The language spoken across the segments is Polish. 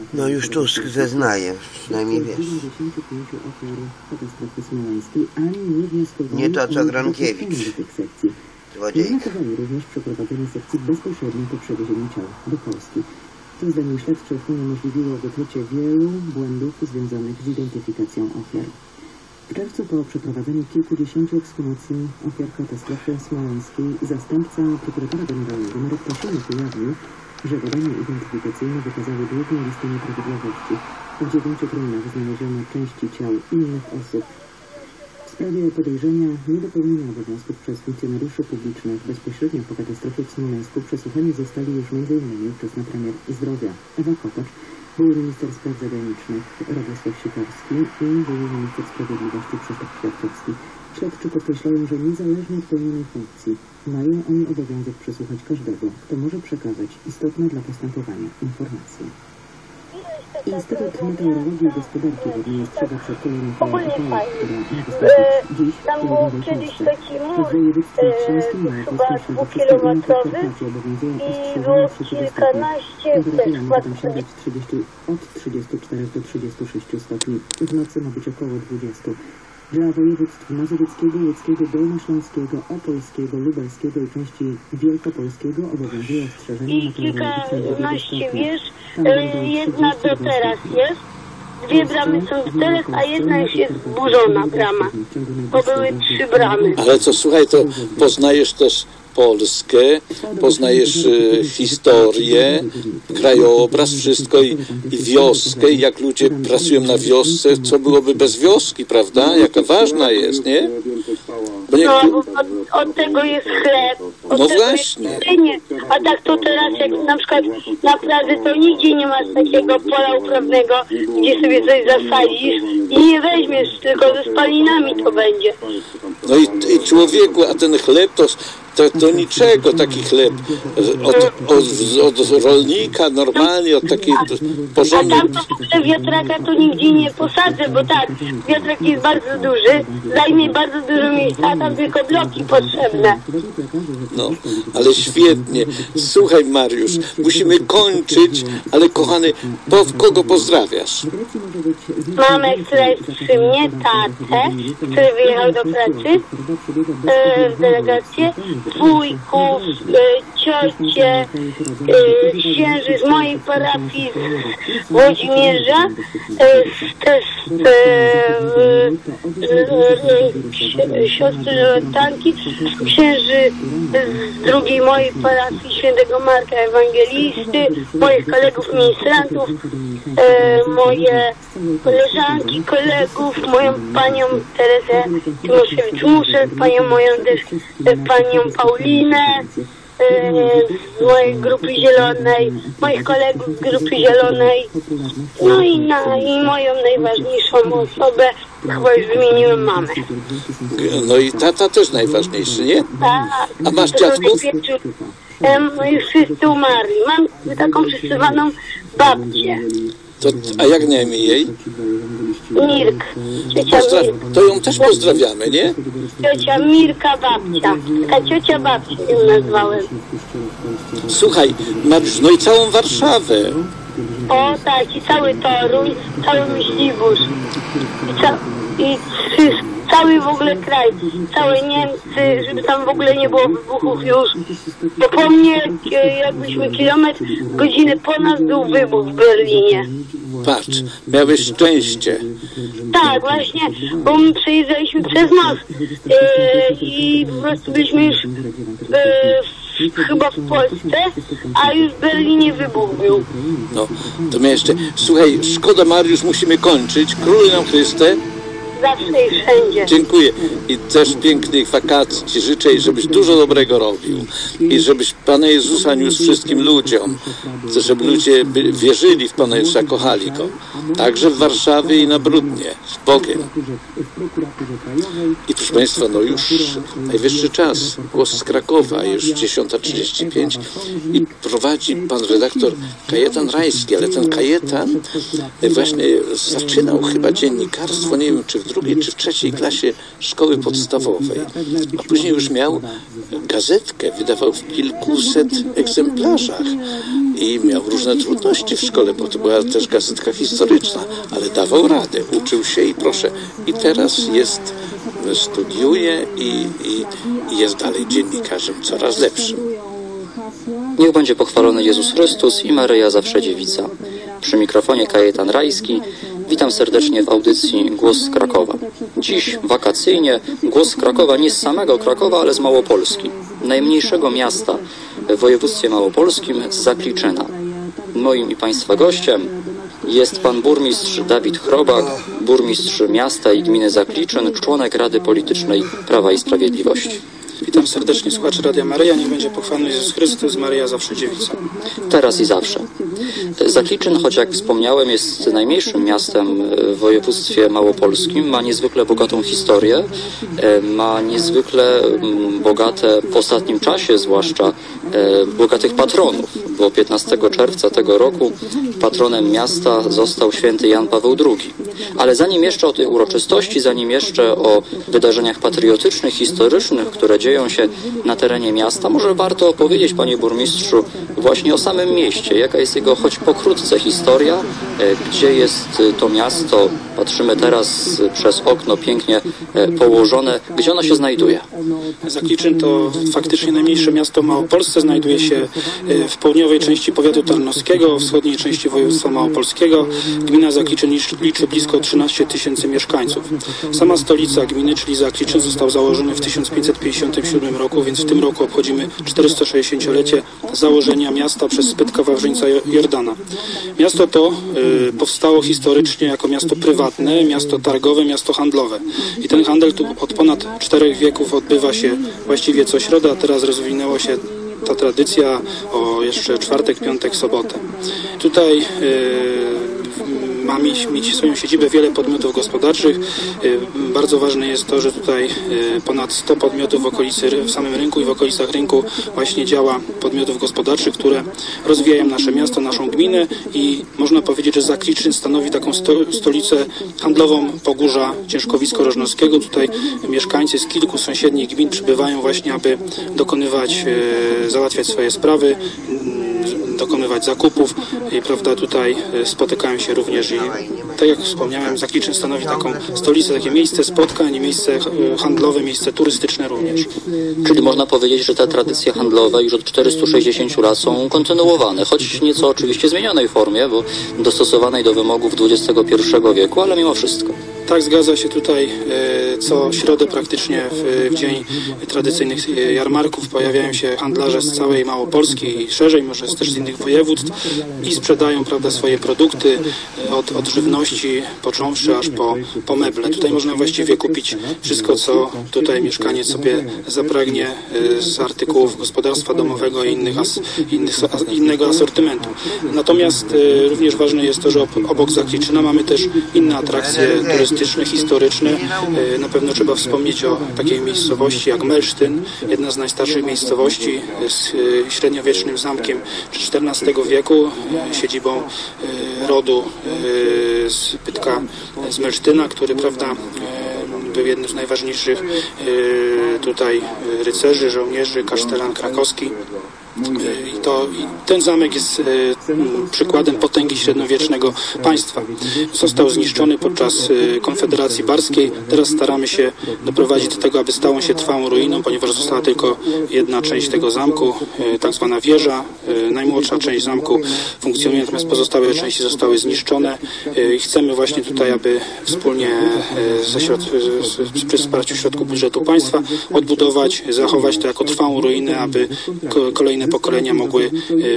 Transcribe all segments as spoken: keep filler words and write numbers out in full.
No już Tusk zeznaje, przynajmniej wiesz. Nie to co Gronkiewicz. Złodziejka. Również przeprowadzenie sekcji bezpośrednio po przewiezieniu ciał do Polski. To zdaniem śledczych uniemożliwiło wykrycie wielu błędów związanych z identyfikacją ofiar. W czerwcu po przeprowadzeniu kilkudziesięciu ekshumacji ofiar katastrofy smoleńskiej zastępca prokuratora generalnego Marek Paszynek ujawnił, że badania identyfikacyjne wykazały długą listę nieprawidłowości. W dziewięciu trumnach znaleziono części ciał innych osób. W sprawie podejrzenia niedopełnienia obowiązków przez funkcjonariuszy publicznych bezpośrednio po katastrofie w Smoleńsku przesłuchani zostali już między innymi ówczesna premier zdrowia Ewa Kopacz, były minister spraw zagranicznych Radosław Sikorski i były minister sprawiedliwości Krzysztof Kwiatkowski. Śledczy podkreślają, że niezależnie od pełnionej funkcji mają oni obowiązek przesłuchać każdego, kto może przekazać istotne dla postępowania informacje. Instytut Meteorologii i Gospodarki Wodnej ostrzega przed kolejną falą upałów, która ma wystąpić dziś w południowym Polsce. W województwie śląskim, małopolskim, świętokrzyskim i Podkarpaciu obowiązują ostrzeżenia trzeciego stopnia. Temperatury mogą sięgać od trzydziestu czterech do trzydziestu sześciu stopni. W nocy ma być około dwudziestu. Dla województw mazowieckiego, łódzkiego, dolnośląskiego, opolskiego, lubelskiego i części wielkopolskiego obowiązuje ostrzeżenie meteorologiczne do kilkanaście wież, jedna do teraz jest, dwie bramy są z czterech, a jedna już jest zburzona brama, bo były trzy bramy. Ale co, słuchaj, to poznajesz też Polskę, poznajesz y, historię, krajobraz, wszystko i, i wioskę, i jak ludzie pracują na wiosce, co byłoby bez wioski, prawda? Jaka ważna jest, nie? Bo nie... No, bo od, od tego jest chleb, od no tego właśnie. Jest jedzenie. A tak to teraz, jak na przykład na plaży, to nigdzie nie masz takiego pola uprawnego, gdzie sobie coś zasadzisz i nie weźmiesz, tylko ze spalinami to będzie. No i, i człowieku, a ten chleb to... To, to niczego, taki chleb od, od, od rolnika normalnie, od takiej porządnej... A tam to wiatraka to nigdzie nie posadzę, bo tak, wiatrak jest bardzo duży, zajmie bardzo dużo miejsca, a tam tylko bloki potrzebne. No, ale świetnie. Słuchaj, Mariusz, musimy kończyć, ale kochany, po, kogo pozdrawiasz? Mamę, która jest przy mnie, tatę, który wyjechał do pracy e, w delegację, wujków, e, ciocie, e, księży z mojej parafii z Włodzimierza, e, też e, e, e, siostry Lotanki, księży z drugiej mojej parafii świętego Marka Ewangelisty, moich kolegów ministrantów, e, moje koleżanki, kolegów, moją panią Teresę Tymoszewicz-Muszę, panią moją też, e, panią Paulinę e, z mojej grupy zielonej, moich kolegów z grupy zielonej, no i, na, i moją najważniejszą osobę, chyba już wymieniłem mamę. No i tata też najważniejszy, nie? Tak. A masz dziadków? E, już wszyscy umarli. Mam taką przesywaną babcię. To, a jak na imię jej? Mirk. Ciocia Pozdra Mirk. to ją też pozdrawiamy, nie? Ciocia Mirka babcia. Taka ciocia babcia ją nazwałem. Słuchaj, Mariusz, no i całą Warszawę. O tak, i cały Toruń, cały Myśliwóz. I, ca i cały w ogóle kraj, całe Niemcy, żeby tam w ogóle nie było wybuchów już. Bo po mnie, jakbyśmy kilometr, godzinę po nas był wybuch w Berlinie. Patrz, miałeś szczęście. Tak, właśnie, bo my przejeżdżaliśmy przez most yy, i po prostu byliśmy już yy, chyba w Polsce, a już w Berlinie wybuch był. No, to mnie jeszcze... Słuchaj, szkoda, Mariusz, musimy kończyć. Króluj nam Chryste. Zawsze i wszędzie. Dziękuję. I też pięknych wakacji Ci życzę i żebyś dużo dobrego robił. I żebyś Pana Jezusa niósł wszystkim ludziom. Chcę, żeby ludzie wierzyli w Pana Jezusa, kochali Go. Także w Warszawie i na Brudnie. Z Bogiem. I proszę Państwa, no już najwyższy czas. Głos z Krakowa, już dziesiąta trzydzieści pięć. I prowadzi Pan redaktor Kajetan Rajski. Ale ten Kajetan właśnie zaczynał chyba dziennikarstwo, nie wiem, czy w drugiej, czy w trzeciej klasie szkoły podstawowej. A później już miał gazetkę, wydawał w kilkuset egzemplarzach. i miał różne trudności w szkole, bo to była też gazetka historyczna, ale dawał radę, uczył się i proszę. I teraz jest, studiuje i, i, i jest dalej dziennikarzem coraz lepszym. Niech będzie pochwalony Jezus Chrystus i Maryja Zawsze Dziewica. Przy mikrofonie Kajetan Rajski. Witam serdecznie w audycji Głos z Krakowa. Dziś wakacyjnie głos z Krakowa nie z samego Krakowa, ale z Małopolski, najmniejszego miasta w województwie małopolskim, z Zakliczyna. Moim i Państwa gościem jest pan burmistrz Dawid Chrobak, burmistrz miasta i gminy Zakliczyn, członek Rady Politycznej Prawa i Sprawiedliwości. Witam serdecznie słuchaczy Radia Maryja. Niech będzie pochwalony Jezus Chrystus, Maryja Zawsze Dziewica. Teraz i zawsze. Zakliczyn, choć jak wspomniałem, jest najmniejszym miastem w województwie małopolskim, ma niezwykle bogatą historię, ma niezwykle bogate w ostatnim czasie, zwłaszcza bogatych patronów, bo piętnastego czerwca tego roku patronem miasta został święty Jan Paweł drugi. Ale zanim jeszcze o tej uroczystości, zanim jeszcze o wydarzeniach patriotycznych, historycznych, które dzieją się na terenie miasta, może warto opowiedzieć, panie burmistrzu, właśnie o samym mieście. Jaka jest jego choć pokrótce historia, gdzie jest to miasto, patrzymy teraz przez okno pięknie położone, gdzie ono się znajduje? Zakliczyn to faktycznie najmniejsze miasto w Małopolsce, znajduje się w południowej części powiatu tarnowskiego, wschodniej części województwa małopolskiego. Gmina Zakliczyn liczy blisko trzynaście tysięcy mieszkańców. Sama stolica gminy, czyli Zakliczyn, został założony w tysiąc pięćset pięćdziesiątym siódmym roku, więc w tym roku obchodzimy czterystošedesťdziesięciolecie założenia miasta przez Spytka Wawrzyńca Jordana. Miasto to y, powstało historycznie jako miasto prywatne, miasto targowe, miasto handlowe. I ten handel tu od ponad czterech wieków odbywa się właściwie co środę, a teraz rozwinęło się ta tradycja o jeszcze czwartek, piątek, sobotę. Tutaj y, ma mieć, mieć swoją siedzibę wiele podmiotów gospodarczych. Bardzo ważne jest to, że tutaj ponad sto podmiotów w okolicy, w samym rynku i w okolicach rynku właśnie działa podmiotów gospodarczych, które rozwijają nasze miasto, naszą gminę i można powiedzieć, że Zakliczyn stanowi taką sto, stolicę handlową Pogórza Ciężkowisko-Rożnowskiego. Tutaj mieszkańcy z kilku sąsiednich gmin przybywają właśnie, aby dokonywać, załatwiać swoje sprawy, dokonywać zakupów i prawda, tutaj spotykają się również i tak jak wspomniałem, Zakliczyn stanowi taką stolicę, takie miejsce spotkań, miejsce handlowe, miejsce turystyczne również. Czyli można powiedzieć, że te tradycje handlowe już od czterystu sześćdziesięciu lat są kontynuowane, choć nieco oczywiście zmienionej formie, bo dostosowanej do wymogów dwudziestego pierwszego wieku, ale mimo wszystko. Tak, zgadza się. Tutaj co środę praktycznie w, w dzień tradycyjnych jarmarków pojawiają się handlarze z całej Małopolski i szerzej, może też z innych województw i sprzedają, prawda, swoje produkty od, od żywności począwszy aż po, po meble. Tutaj można właściwie kupić wszystko, co tutaj mieszkaniec sobie zapragnie z artykułów gospodarstwa domowego i innych as, innych, innego asortymentu. Natomiast również ważne jest to, że obok Zakliczyna mamy też inne atrakcje turystyczne, historyczne. Na pewno trzeba wspomnieć o takiej miejscowości jak Melsztyn, jedna z najstarszych miejscowości z średniowiecznym zamkiem czternastego wieku, siedzibą rodu Spytka z Melsztyna, który, prawda, był jednym z najważniejszych tutaj rycerzy, żołnierzy, kasztelan krakowski. I, to, I ten zamek jest e, przykładem potęgi średniowiecznego państwa. Został zniszczony podczas e, Konfederacji Barskiej. Teraz staramy się doprowadzić do tego, aby stał on się trwałą ruiną, ponieważ została tylko jedna część tego zamku, e, tak zwana wieża. E, najmłodsza część zamku funkcjonuje, natomiast pozostałe części zostały zniszczone. E, I chcemy właśnie tutaj, aby wspólnie e, ze środ z, przy wsparciu środków budżetu państwa odbudować, zachować to jako trwałą ruinę, aby ko kolejne pokolenia mogły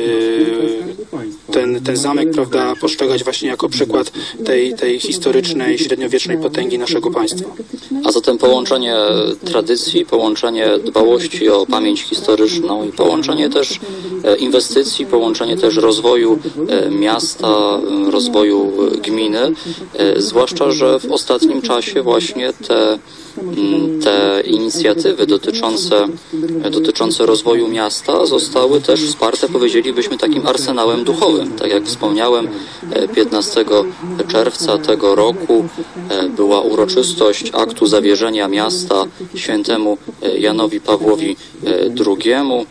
ten, ten zamek, prawda, postrzegać właśnie jako przykład tej, tej historycznej, średniowiecznej potęgi naszego państwa. A zatem połączenie tradycji, połączenie dbałości o pamięć historyczną i połączenie też inwestycji, połączenie też rozwoju miasta, rozwoju gminy, zwłaszcza, że w ostatnim czasie właśnie te te inicjatywy dotyczące, dotyczące rozwoju miasta zostały też wsparte, powiedzielibyśmy, takim arsenałem duchowym. były. Tak jak wspomniałem, piętnastego czerwca tego roku była uroczystość aktu zawierzenia miasta świętemu Janowi Pawłowi drugiemu.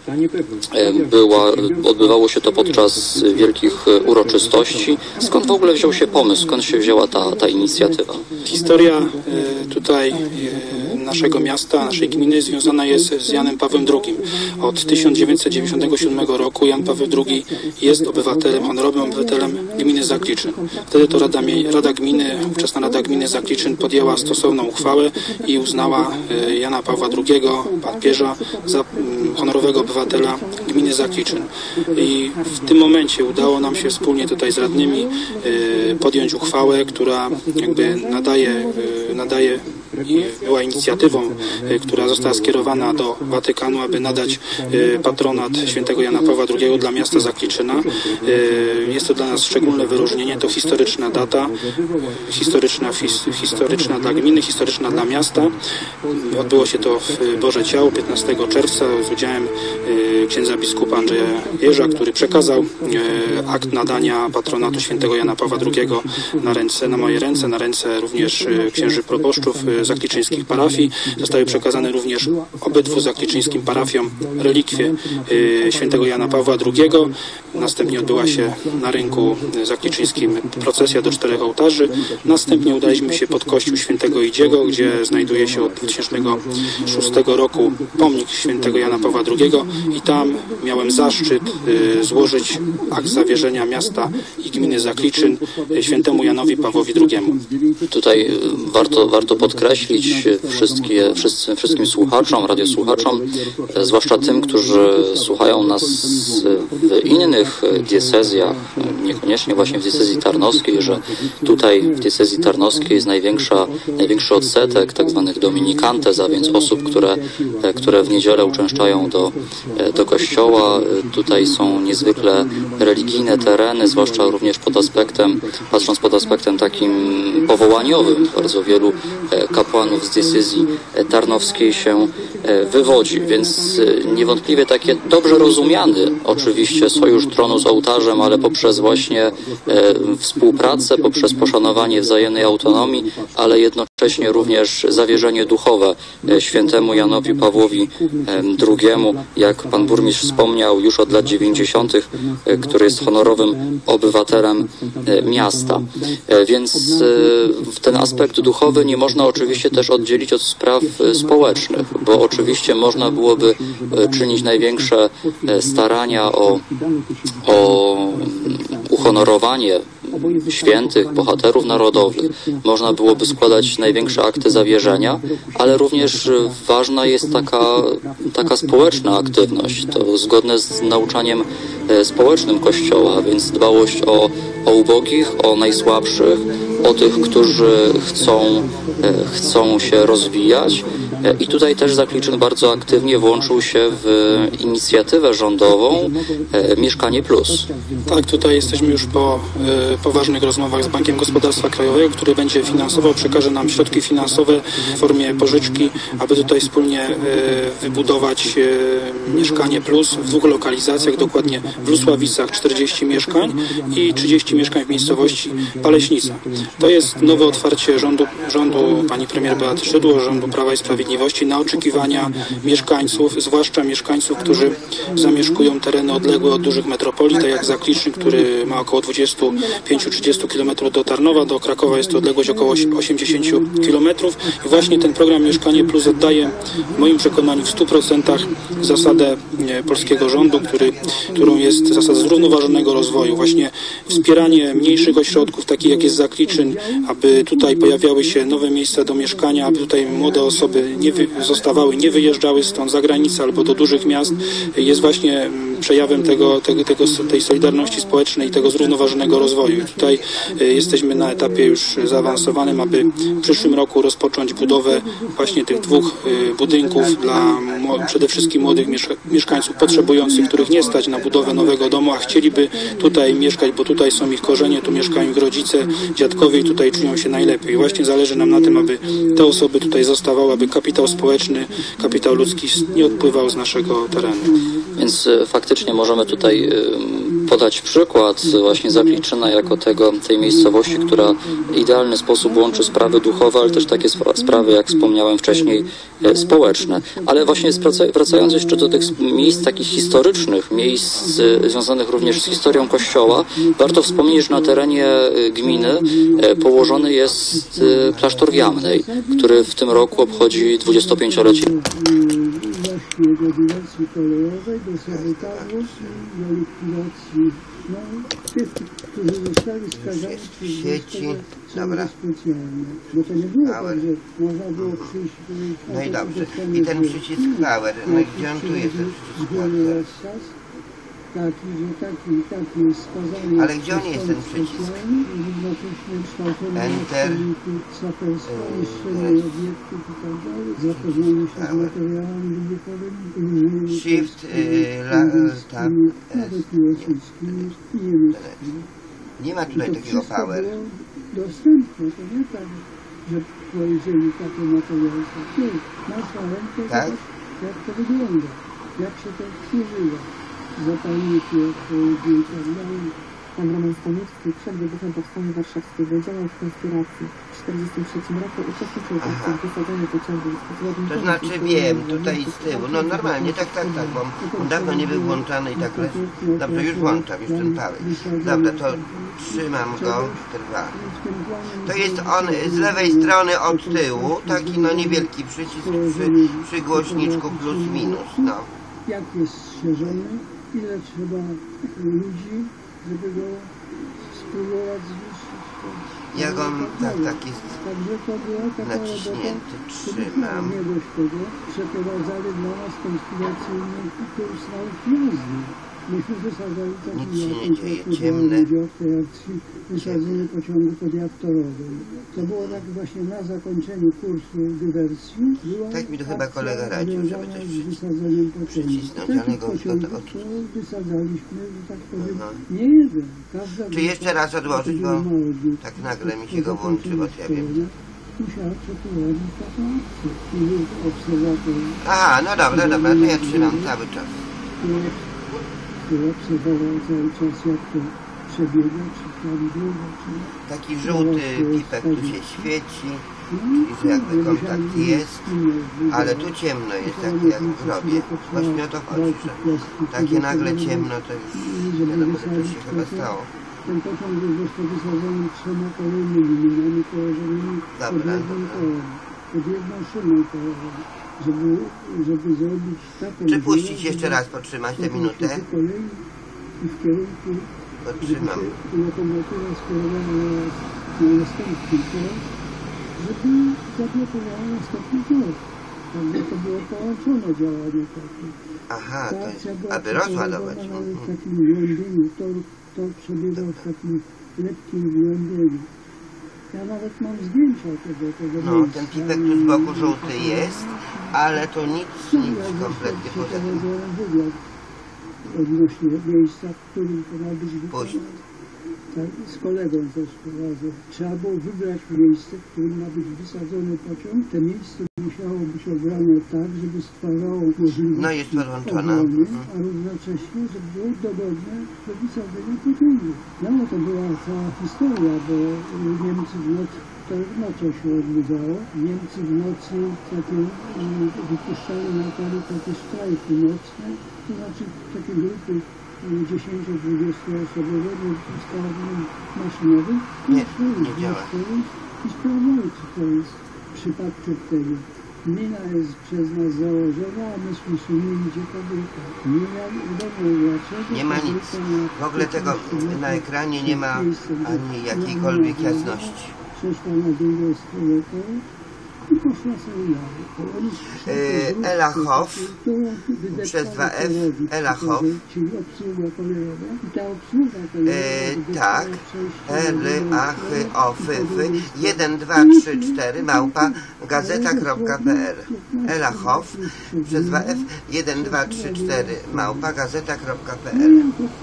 Była, odbywało się to podczas wielkich uroczystości. Skąd w ogóle wziął się pomysł, skąd się wzięła ta, ta inicjatywa? Historia tutaj naszego miasta, naszej gminy związana jest z Janem Pawłem drugim. Od tysiąc dziewięćset dziewięćdziesiątego siódmego roku Jan Paweł drugi jest obywatelem, honorowym obywatelem gminy Zakliczyn. Wtedy to Rada, Rada Gminy, ówczesna Rada Gminy Zakliczyn podjęła stosowną uchwałę i uznała Jana Pawła drugiego, papieża, za honorowego obywatela gminy Zakliczyn. I w tym momencie udało nam się wspólnie tutaj z radnymi podjąć uchwałę, która jakby nadaje, nadaje i była inicjatywą, która została skierowana do Watykanu, aby nadać patronat świętego Jana Pawła drugiego dla miasta Zakliczyna. Jest to dla nas szczególne wyróżnienie, to historyczna data, historyczna, historyczna dla gminy, historyczna dla miasta. Odbyło się to w Boże Ciało piętnastego czerwca z udziałem księdza biskupa Andrzeja Jeża, który przekazał akt nadania patronatu świętego Jana Pawła drugiego na ręce, na moje ręce, na ręce również księży proboszczów zakliczyńskich parafii. Zostały przekazane również obydwu zakliczyńskim parafiom relikwie świętego Jana Pawła drugiego. Następnie odbyła się na rynku zakliczyńskim procesja do czterech ołtarzy. Następnie udaliśmy się pod kościół świętego Idziego, gdzie znajduje się od dwa tysiące szóstego roku pomnik świętego Jana Pawła drugiego i tam miałem zaszczyt złożyć akt zawierzenia miasta i gminy Zakliczyn świętemu Janowi Pawłowi drugiemu. Tutaj warto, warto podkreślić wszystkie, wszyscy, wszystkim słuchaczom, radiosłuchaczom, zwłaszcza tym, którzy słuchają nas w innych diecezjach, niekoniecznie właśnie w diecezji tarnowskiej, że tutaj w diecezji tarnowskiej jest największa, największy odsetek tak zwanych dominikantes, a więc osób, które, które w niedzielę uczęszczają do, do kościoła. Tutaj są niezwykle religijne tereny, zwłaszcza również pod aspektem, patrząc pod aspektem takim powołaniowym. Bardzo wielu kapłanów z diecezji tarnowskiej się wywodzi, więc niewątpliwie takie dobrze rozumiany oczywiście sojusz tronu z ołtarzem, ale poprzez właśnie współpracę, poprzez poszanowanie wzajemnej autonomii, ale jednocześnie również zawierzenie duchowe świętemu Janowi Pawłowi drugiemu, jak pan burmistrz wspomniał, już od lat dziewięćdziesiątych, który jest honorowym obywatelem miasta. Więc ten aspekt duchowy nie można oczywiście też oddzielić od spraw społecznych, bo oczywiście można byłoby czynić największe starania o, o uhonorowanie świętych, bohaterów narodowych. Można byłoby składać największe akty zawierzenia, ale również ważna jest taka, taka społeczna aktywność. To zgodne z nauczaniem społecznym Kościoła, a więc dbałość o, o ubogich, o najsłabszych, o tych, którzy chcą, chcą się rozwijać. I tutaj też Zakliczyn bardzo aktywnie włączył się w inicjatywę rządową Mieszkanie Plus. Tak, tutaj jesteśmy już po poważnych rozmowach z Bankiem Gospodarstwa Krajowego, który będzie finansował, przekaże nam środki finansowe w formie pożyczki, aby tutaj wspólnie wybudować Mieszkanie Plus w dwóch lokalizacjach, dokładnie w Lusławicach czterdzieści mieszkań i trzydzieści mieszkań w miejscowości Paleśnica. To jest nowe otwarcie rządu, rządu pani premier Beaty Szydło, rządu Prawa i Sprawiedliwości na oczekiwania mieszkańców, zwłaszcza mieszkańców, którzy zamieszkują tereny odległe od dużych metropolii, tak jak Zakliczyn, który ma około dwadzieścia pięć do trzydziestu kilometrów do Tarnowa, do Krakowa jest to odległość około osiemdziesiąt kilometrów i właśnie ten program Mieszkanie Plus oddaje w moim przekonaniu w stu procentach zasadę polskiego rządu, który, którą jest zasada zrównoważonego rozwoju, właśnie wspieranie mniejszych ośrodków, takich jak jest Zakliczyn, aby tutaj pojawiały się nowe miejsca do mieszkania, aby tutaj młode osoby nie wy, zostawały, nie wyjeżdżały stąd za granicę albo do dużych miast, jest właśnie przejawem tego, tego, tego, tej solidarności społecznej i tego zrównoważonego rozwoju. I tutaj jesteśmy na etapie już zaawansowanym, aby w przyszłym roku rozpocząć budowę właśnie tych dwóch budynków dla przede wszystkim młodych mieszkańców potrzebujących, których nie stać na budowę nowego domu, a chcieliby tutaj mieszkać, bo tutaj są ich korzenie, tu mieszkają ich rodzice, dziadkowie i tutaj czują się najlepiej. I właśnie zależy nam na tym, aby te osoby tutaj zostawały, aby kapitał społeczny, kapitał ludzki nie odpływał z naszego terenu. Więc faktycznie faktycznie możemy tutaj podać przykład właśnie Zakliczyna jako tego, tej miejscowości, która w idealny sposób łączy sprawy duchowe, ale też takie sprawy, jak wspomniałem wcześniej, społeczne. Ale właśnie wracając jeszcze do tych miejsc takich historycznych, miejsc związanych również z historią Kościoła, warto wspomnieć, że na terenie gminy położony jest klasztor w Jamnej, który w tym roku obchodzi dwudziestopięciolecie. Właśnie do dywersji kolejowej, do sabotażu i do likwidacji no, tych, którzy zostali skazani przez sieci. Dobra. Specjalne. Bo to nie było tak, że można było przyjść... No i dobrze. I ten przycisk power, no i gdzie on tu jest ten przycisk power? Taki, że taki, taki jest skazany... Ale gdzie on jest ten przycisk? Enter. Shift, tab, nie ma tutaj takiego power. Dostępne, to nie tak, że powiedzieli takie materiały. Nasza ręka, tak? Jak to wygląda, jak się to przeżywa. Zapalniki, odpowiedzi i tak dalej. Pan Roman Staniewski przed wybuchem Powstania Warszawskiego działał w konspiracji. W tysiąc dziewięćset czterdziestym trzecim roku uczestniczył w akcji wysadzenia pociągu. To znaczy wiem, tutaj z tyłu, no normalnie, tak, tak, tak, bo dawno nie był włączany i tak lecz. Dobrze, już włączam, już ten pały. Dobra, to trzymam go, trwa. To jest on z lewej strony od tyłu, taki no niewielki przycisk przy, przy głośniczku plus minus, no. Jak jest strzeżony, ile trzeba ludzi, żeby go spróbować zniszczyć. Ja go, tak, tak jest naciśnięty, trzymam. Nie dość tego, przeprowadzali dla nas konspiracyjny kurs nauki jazdy. Myśmy wysadzali taki nic się nie dzieje, ciemne. Wysadzenie pociągu podjaktorowej. To było tak właśnie na zakończeniu kursu dywersji. Tak mi to chyba kolega radził, żeby coś przycisnąć, ale go od... Wysadzaliśmy, że tak powiem, nie jeden. Czy jeszcze raz odłożyć, bo tak nagle mi się go włączy, bo ja wiem. Musiała przeprowadzić taką akcję. Obserwator. Aha, no dobra, dobra, to ja trzymam cały czas. Obserwował cały czas, jak to przebiega, czy prawidłowo, czy... Taki żółty pipek tu się świeci, czyli że jakby kontakt jest, ale tu ciemno jest, tak jak w grobie. Właśnie o to chodzi, że takie nagle ciemno, to już wiadomo, że to się chyba stało. Ten pociąg jest jeszcze wysadzony trzema kolejnymi minami położonymi pod jedną kołem, pod jedną szyną kołową. Żeby, żeby zrobić taką... Czy puścić jeszcze raz, potrzymać tę minutę? I w kierunku... Podtrzymam. Lokomotywa skierowana na następny tor, żeby zablokowała następny tor. Także to było połączone działanie takie. Aha, to jest, aby rozładować. W takim głębieniu, tor, tor przebiegał w takim lekkim głębieniu. Ja nawet mam zdjęcia tego, tego No, miejsca. ten pipek tu z boku żółty jest, ale to nic, nic kompletnie poza tym. Odnośnie miejsca, w którym to ma być Puść. wykonane. Tak, z kolegą też prowadzę. Trzeba było wybrać miejsce, w którym ma być wysadzony pociąg. To miejsce musiało być obrane tak, żeby stwarzało możliwość No jest podłączona. obrony, a równocześnie, żeby było dogodne do wysadzenia pociągu. No to była cała historia, bo Niemcy w nocy, to w nocy się odbywało. Niemcy w nocy takie, wypuszczali na tory takie strajki nocne, to znaczy takie grupy dziesięcio-dwudziestoosobowe z karabinem maszynowym. Nie, nie działa. I sprawdzali, czy to jest przypadkiem tego. Mina jest przez nas założona, a myśmy sumili, gdzie to było. Nie wiadomo dlaczego. Nie ma nic. W ogóle tego na ekranie nie ma ani jakiejkolwiek jasności. Przeszła na drugą stronę koło i poszła sobie dalej. Ela Hoff, przez dwa F, Ela Hoff, tak, L, A, H, O, F, F, jeden, dwa, trzy, cztery, małpa, gazeta kropka p l. Ela Hoff, przez dwa F, jeden, dwa, trzy, cztery, małpa, gazeta kropka p l.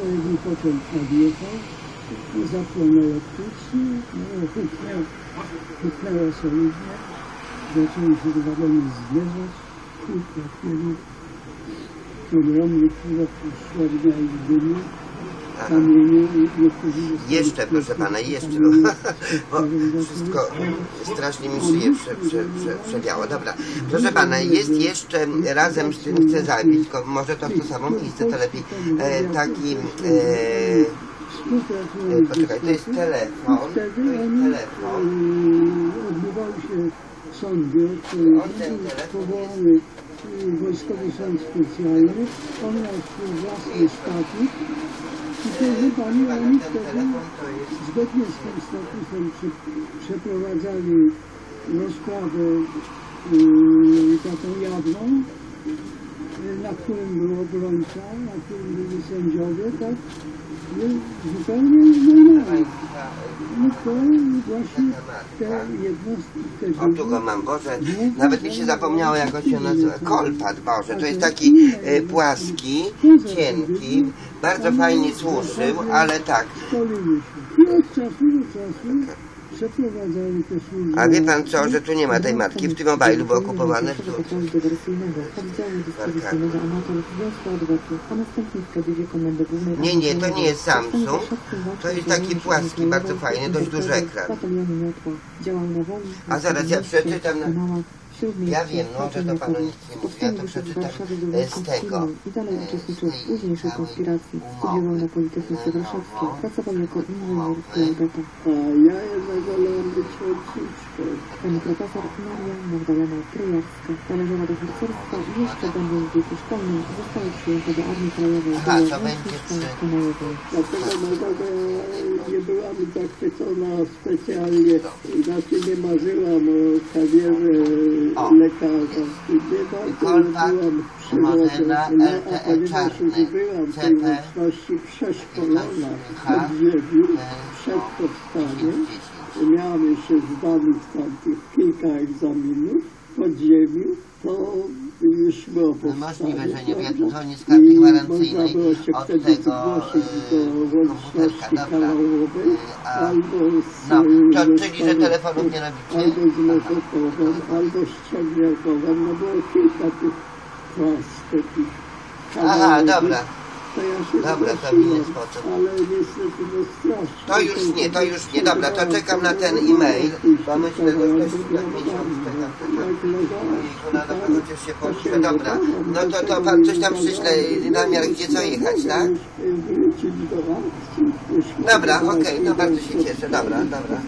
Zapłon elektryczny, huknęło, huknęło solidnie, zaczęli się do wagonu zbierzać i trafili ogromnych średnia i dymy, kamienie, niektórzy Jeszcze, proszę pana, jeszcze, bo, bo wszystko strasznie mi szyję prze, prze, prze, przebiało. Dobra, proszę pana, jest jeszcze razem z tym chcę zabić, tylko może to w to samo miejsce, to lepiej, e, taki, e, e, poczekaj, to jest telefon, to jest telefon. Odbywały się sądy, które powołały Wojskowy Sąd Specjalny, on miał swój własny statut i to chyba nie oni wtedy zgodnie z tym statutem przy, przeprowadzali rozprawę yy, taką jawną, yy, na którym był obrońca, na którym byli sędziowie, tak? I zupełnie normalnie. No to właśnie te jednostki... Te O, tu go mam, Boże, nawet mi się zapomniało, jak on się nazywa. Kolpat, Boże, to jest taki e, płaski, cienki, bardzo fajnie służył, ale tak. I od czasu do czasu przeprowadzali te służby. A wie pan co, że tu nie ma tej matki, w tym mobilu było kupowane w Nie, nie, to nie jest Samsung, to jest taki płaski, bardzo fajny, dość duży ekran. A zaraz ja przeczytam na... Ja wiem, no, że to panu nic nie mówi, ja to przeczytam e, z tego. I dalej uczestniczył w późniejszej konspiracji. Studiował na Politechnice Warszawskiej. Pracował jako inżynier geodeta. A ja jednak wolałem być ojcyczką. Pani profesor Maria Magdalena Tryjawska należała do harcerstwa i jeszcze będąc w wieku szkolnym została przyjęta do Armii Krajowej. Aha, co będzie przy... Dlatego może nie byłam zachwycona specjalnie, znaczy nie marzyłam o karierze lekarza. Nie bardzo lubiłam przyrodę, a ponieważ już byłam w tej łączności przeszkolona w podziemiu przed powstaniem, miałam jeszcze zdanych tamtych kilka egzaminów w podziemiu, to już było powstanie. Możliwe, że nie wiem, to nie z karty gwarancyjnej można było się od wtedy tego zgłosić do łączności kanałowej, albo z No, to, czyli, że telefonów nie robicie? albo z Mokotowem, albo z Czerniakowem, no było kilka tych klas takich Aha, dobra. To ja się Dobra, to w zgłosiłam, inny sposób. ale niestety no strasznie. To już nie, to już nie. Dobra, to czekam na ten e-mail, bo myślę, że ktoś jak miesiąc czekam. Ojejku, no to chociaż się poruszę. Dobra, no to, to pan coś tam przyśle namiar, gdzie co jechać, tak? Dobra, okej, okay, no bardzo się cieszę. Dobra, dobra.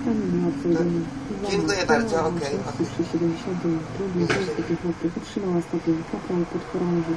To, dziękuję bardzo, okej. W tysiąc dziewięćset siedemdziesiątym drugim Wojsko Piechoty otrzymała stopień kapral podchorąży.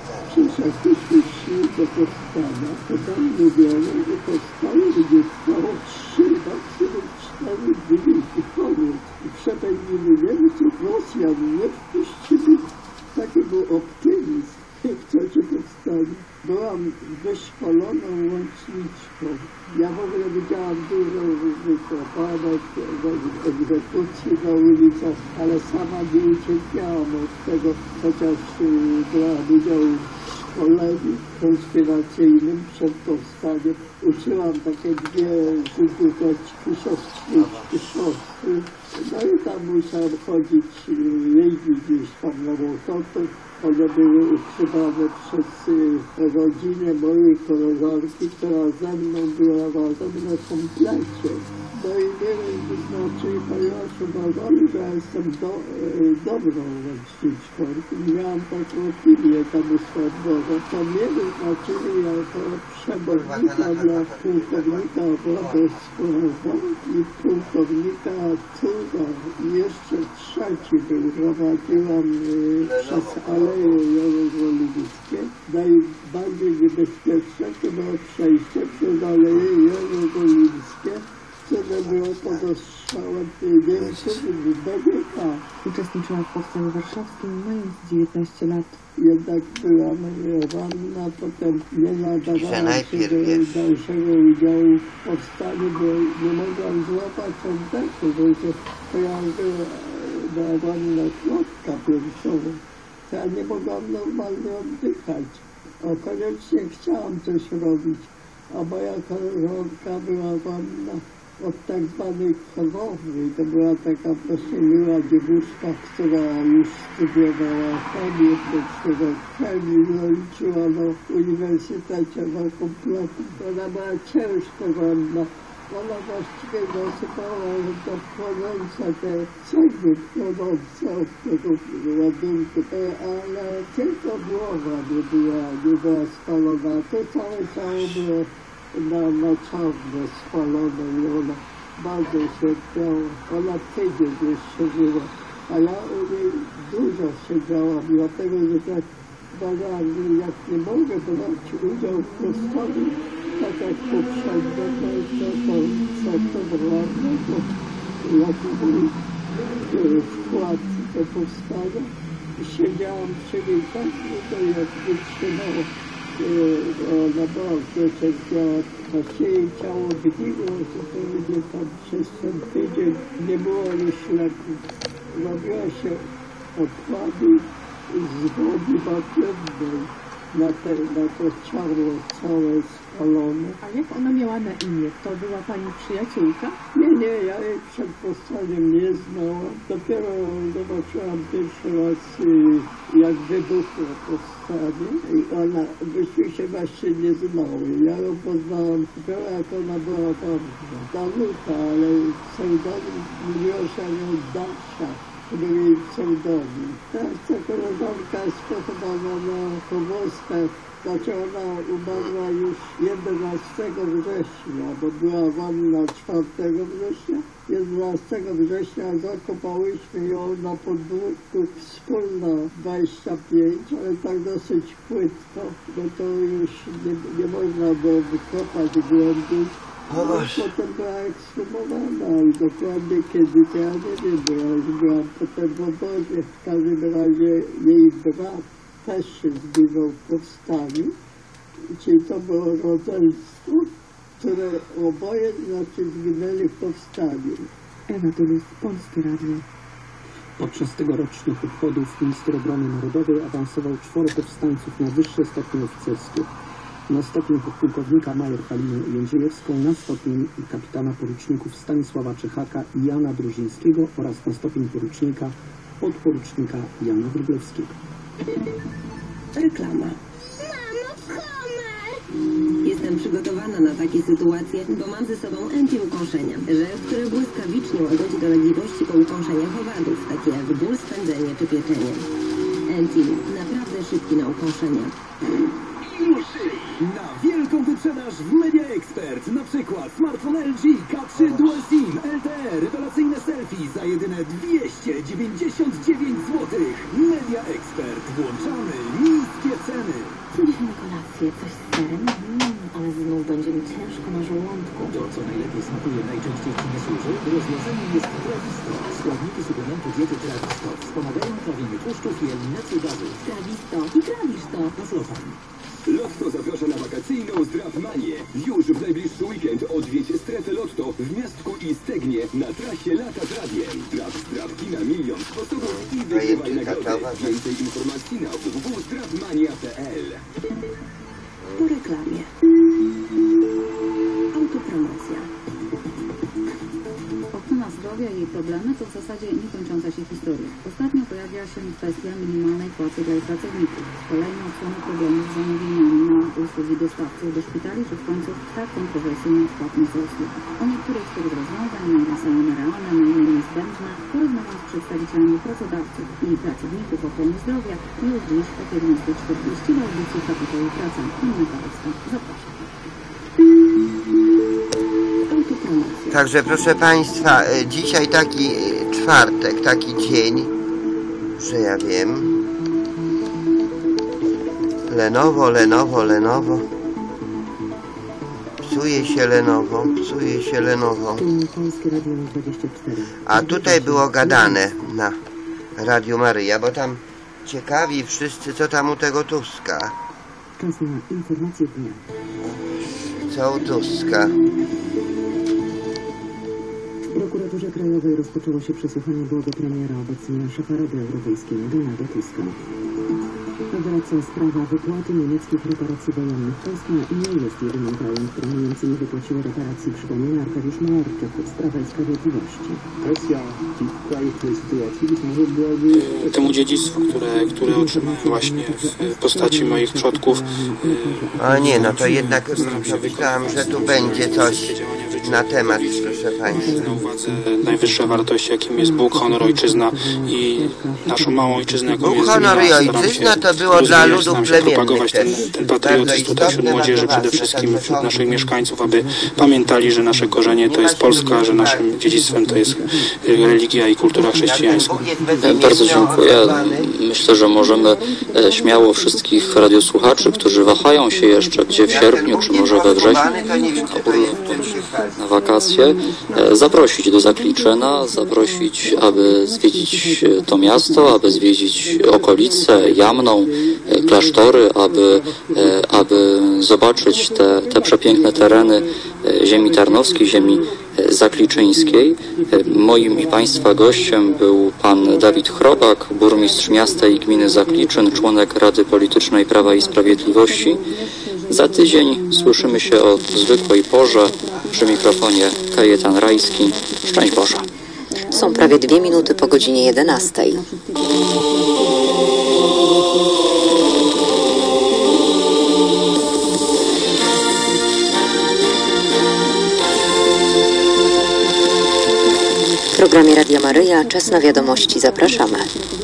Do powstania, to tam mówiono, że powstało, gdzie stało trzy, maksimum cztery dywizje koniec. I przepędzili Niemców, Rosjan nie wpuścili. Taki był optymizm w czasie powstania. Byłam wyszkoloną łączniczką. Ja w ogóle widziałam dużo wykłapanek, egzekucji na ulicach, ale sama nie ucierpiałam od tego, chociaż brałam udział w szkoleniu konspiracyjnym przed powstaniem. Uczyłam takie dwie żydóweczki, siostryczki, siostry. No i tam musiałam chodzić, jeździć gdzieś tam na Mokotow. One były utrzymane przez rodzinę mojej koleżanki, która ze mną była razem na komplecie. No i nie wiem, to znaczy, ponieważ uważali, że ja jestem do, dobrą łączniczką. Miałam taką opinię tam u Słodborza. To mnie wyznaczyli jako przewodnika dla pułkownika Władysława i pułkownika Cuda. I jeszcze trzeci był. Prowadziłam przez Aleje Jerozolimskie. Najbardziej niebezpieczne to było przejście przez Aleje Jerozolimskie, które było pod ostrzałem Niemców z B G K. Uczestniczyła w powstaniu warszawskim, mając dziewiętnaście lat. Jednak byłam ranna, potem nie nadawałam się do dalszego udziału w powstaniu, bo nie mogłam złapać oddechu, bo się pojawiła ranna kropka piersiowa. Ja nie mogłam normalnie oddychać. A koniecznie chciałam coś robić, a moja koleżanka była ranna od tak zwanej hodowli. To była taka posuniła dziewuszka, która już studiowała chemię, też chemii zaliczyła na Uniwersytecie na kompletu. Ona była ciężko ranna. Ona właściwie nasypała do płonące te cegły płonące od tego ładunku, ale tylko głowa nie była, nie była spalona. To całe ciało było na, na czarno spalone i ona bardzo cierpiała. Ona tydzień jeszcze żyła, a ja u niej dużo siedziałam, dlatego że tak badałam, że jak nie mogę brać udziału w postawie, tak jak poprzednio, to to co to ważne, to jaki był wkład do powstania. Siedziałam przy niej tak, no to jak wytrzymało, ona bardzo cierpiała, a jej ciało gniło zupełnie tam przez ten tydzień, nie było już leku. Robiła się odpady z wody bagiennej. Na, te, na to ciało całe spalone. A jak ona miała na imię? To była pani przyjaciółka? Nie, nie, ja jej przed powstaniem nie znałam. Dopiero zobaczyłam pierwszy raz, jak wybuchło powstanie. I ona, byśmy się właśnie nie znały. Ja ją poznałam dopiero jak ona była tam Danuta, ale pseudonim mówiła się o nią Dasia. Był jej pseudonim. Tak, ta koleżanka jest pochowana na Powązkach. Znaczy ona umarła już jedenastego września, bo była wonna czwartego września. jedenastego września zakopałyśmy ją na podwórku wspólna dwadzieścia pięć, ale tak dosyć płytko, bo to już nie, nie można było wykopać głębiej. A potem była ekshumowana i dokładnie kiedy, to ja nie wiem, bo ja już byłam potem w obozie. W każdym razie jej brat też się zginął w powstaniu, czyli to było rodzeństwo, które oboje znaczy zginęli w powstaniu. Ewa Tylus, Polskie Radio. Podczas tegorocznych obchodów minister obrony narodowej awansował czworo powstańców na wyższe stopnie oficerskie. Na stopień podpułkownika major Halinę Jędrzejewską, na stopień kapitana poruczników Stanisława Czechaka i Jana Drużyńskiego oraz na stopień porucznika podporucznika Jana Wróblewskiego. Reklama. Mamo, komar! Jestem przygotowana na takie sytuacje, bo mam ze sobą antyukoszenia. Żel, który błyskawicznie łagodzi dolegliwości po ukąszeniach owadów, takie jak ból, spędzenie czy pieczenie. Anti naprawdę szybki na ukąszenia. Na wielką wyprzedaż w Media Expert. Na przykład smartfon L G K trzy Dual SIM L T E, rewelacyjne selfie za jedyne dwieście dziewięćdziesiąt dziewięć złotych. Media Expert. Włączamy niskie ceny. Dzisiaj na kolację coś z serem, mm, ale znów będzie mi ciężko na żołądku. To, co najlepiej smakuje, najczęściej ci nie służy. Rozwiązaniem jest Trawisto. Składniki suplementu diety Trawisto wspomagają trawienie tłuszczów i eliminację gazów. Trawisto i trawisz to. Aflofarm. Lotto zaprasza na wakacyjną zdrapmanię. Już w najbliższy weekend odwiedź strefę Lotto w Miastku i Stegnie na trasie Lata z Radiem. Traf zdrapki na milion sposobów i wygrywaj nagrodę. Więcej informacji na w w w kropka zdrapmania kropka p l. Po reklamie. Autopromocja. Ochrona zdrowia i jej problemy to w zasadzie niekończąca się historia. Ostatnio pojawia się kwestia minimalnej płacy dla jej pracowników. Kolejna odsłona problemów z zamówieniami na usługi dostawców do szpitali, czy w końcu tak kontrowersyjna odpłatność za usługi. O niektórych z tych rozwiązań, napisane realne, na ile niezbędne, porozmawiam z przedstawicielami pracodawców i pracowników ochrony zdrowia już dziś o piętnasta czterdzieści w audycji Kapitału Praca. Inna Kowalska. Zapraszam. Także proszę Państwa, dzisiaj taki czwartek, taki dzień, że ja wiem, Lenovo, Lenovo, Lenovo, psuje się Lenovo, psuje się Lenovo, a tutaj było gadane na Radiu Maryja, bo tam ciekawi wszyscy, co tam u tego Tuska. Czas na informacje dnia. Co u Tuska? W prokuraturze krajowej rozpoczęło się przesłuchanie byłego premiera obecnie szefa Rady Europejskiej Donalda Tuska. Powraca sprawa wypłaty niemieckich reparacji wojennych. Polska nie jest jedynym krajem, któremu Niemcy nie wypłaciły reparacji. Przypomina Arkadiusz Malarczyk z Prawa i Sprawiedliwości. Kwestia tych krajów w tej sytuacji być może byłaby... Temu dziedzictwu, które, które otrzymałem właśnie w postaci moich przodków. O nie, no to jednak myślałam, że tu będzie coś na temat, proszę Państwa. Na uwadze najwyższe wartości, jakim jest Bóg, honor, ojczyzna i naszą małą ojczyznę, jaką Bóg, jest honor i Ziemia. ojczyzna to było dla ludów plemiennych. Propagować ten, ten patriotyzm tutaj wśród młodzieży, przede wszystkim wśród naszych mieszkańców, aby pamiętali, że nasze korzenie to jest Polska, że naszym dziedzictwem to jest religia i kultura chrześcijańska. Bardzo dziękuję. Myślę, że możemy śmiało wszystkich radiosłuchaczy, którzy wahają się jeszcze, gdzie w sierpniu, czy może we wrześniu, na wakacje, zaprosić do Zakliczyna, zaprosić, aby zwiedzić to miasto, aby zwiedzić okolice, Jamną, klasztory, aby, aby zobaczyć te, te przepiękne tereny ziemi tarnowskiej, ziemi zakliczyńskiej. Moim i Państwa gościem był pan Dawid Chrobak, burmistrz miasta i gminy Zakliczyn, członek Rady Politycznej Prawa i Sprawiedliwości. Za tydzień słyszymy się o zwykłej porze. Przy mikrofonie Kajetan Rajski. Szczęść Boże. Są prawie dwie minuty po godzinie jedenastej. W programie Radia Maryja czas na wiadomości. Zapraszamy.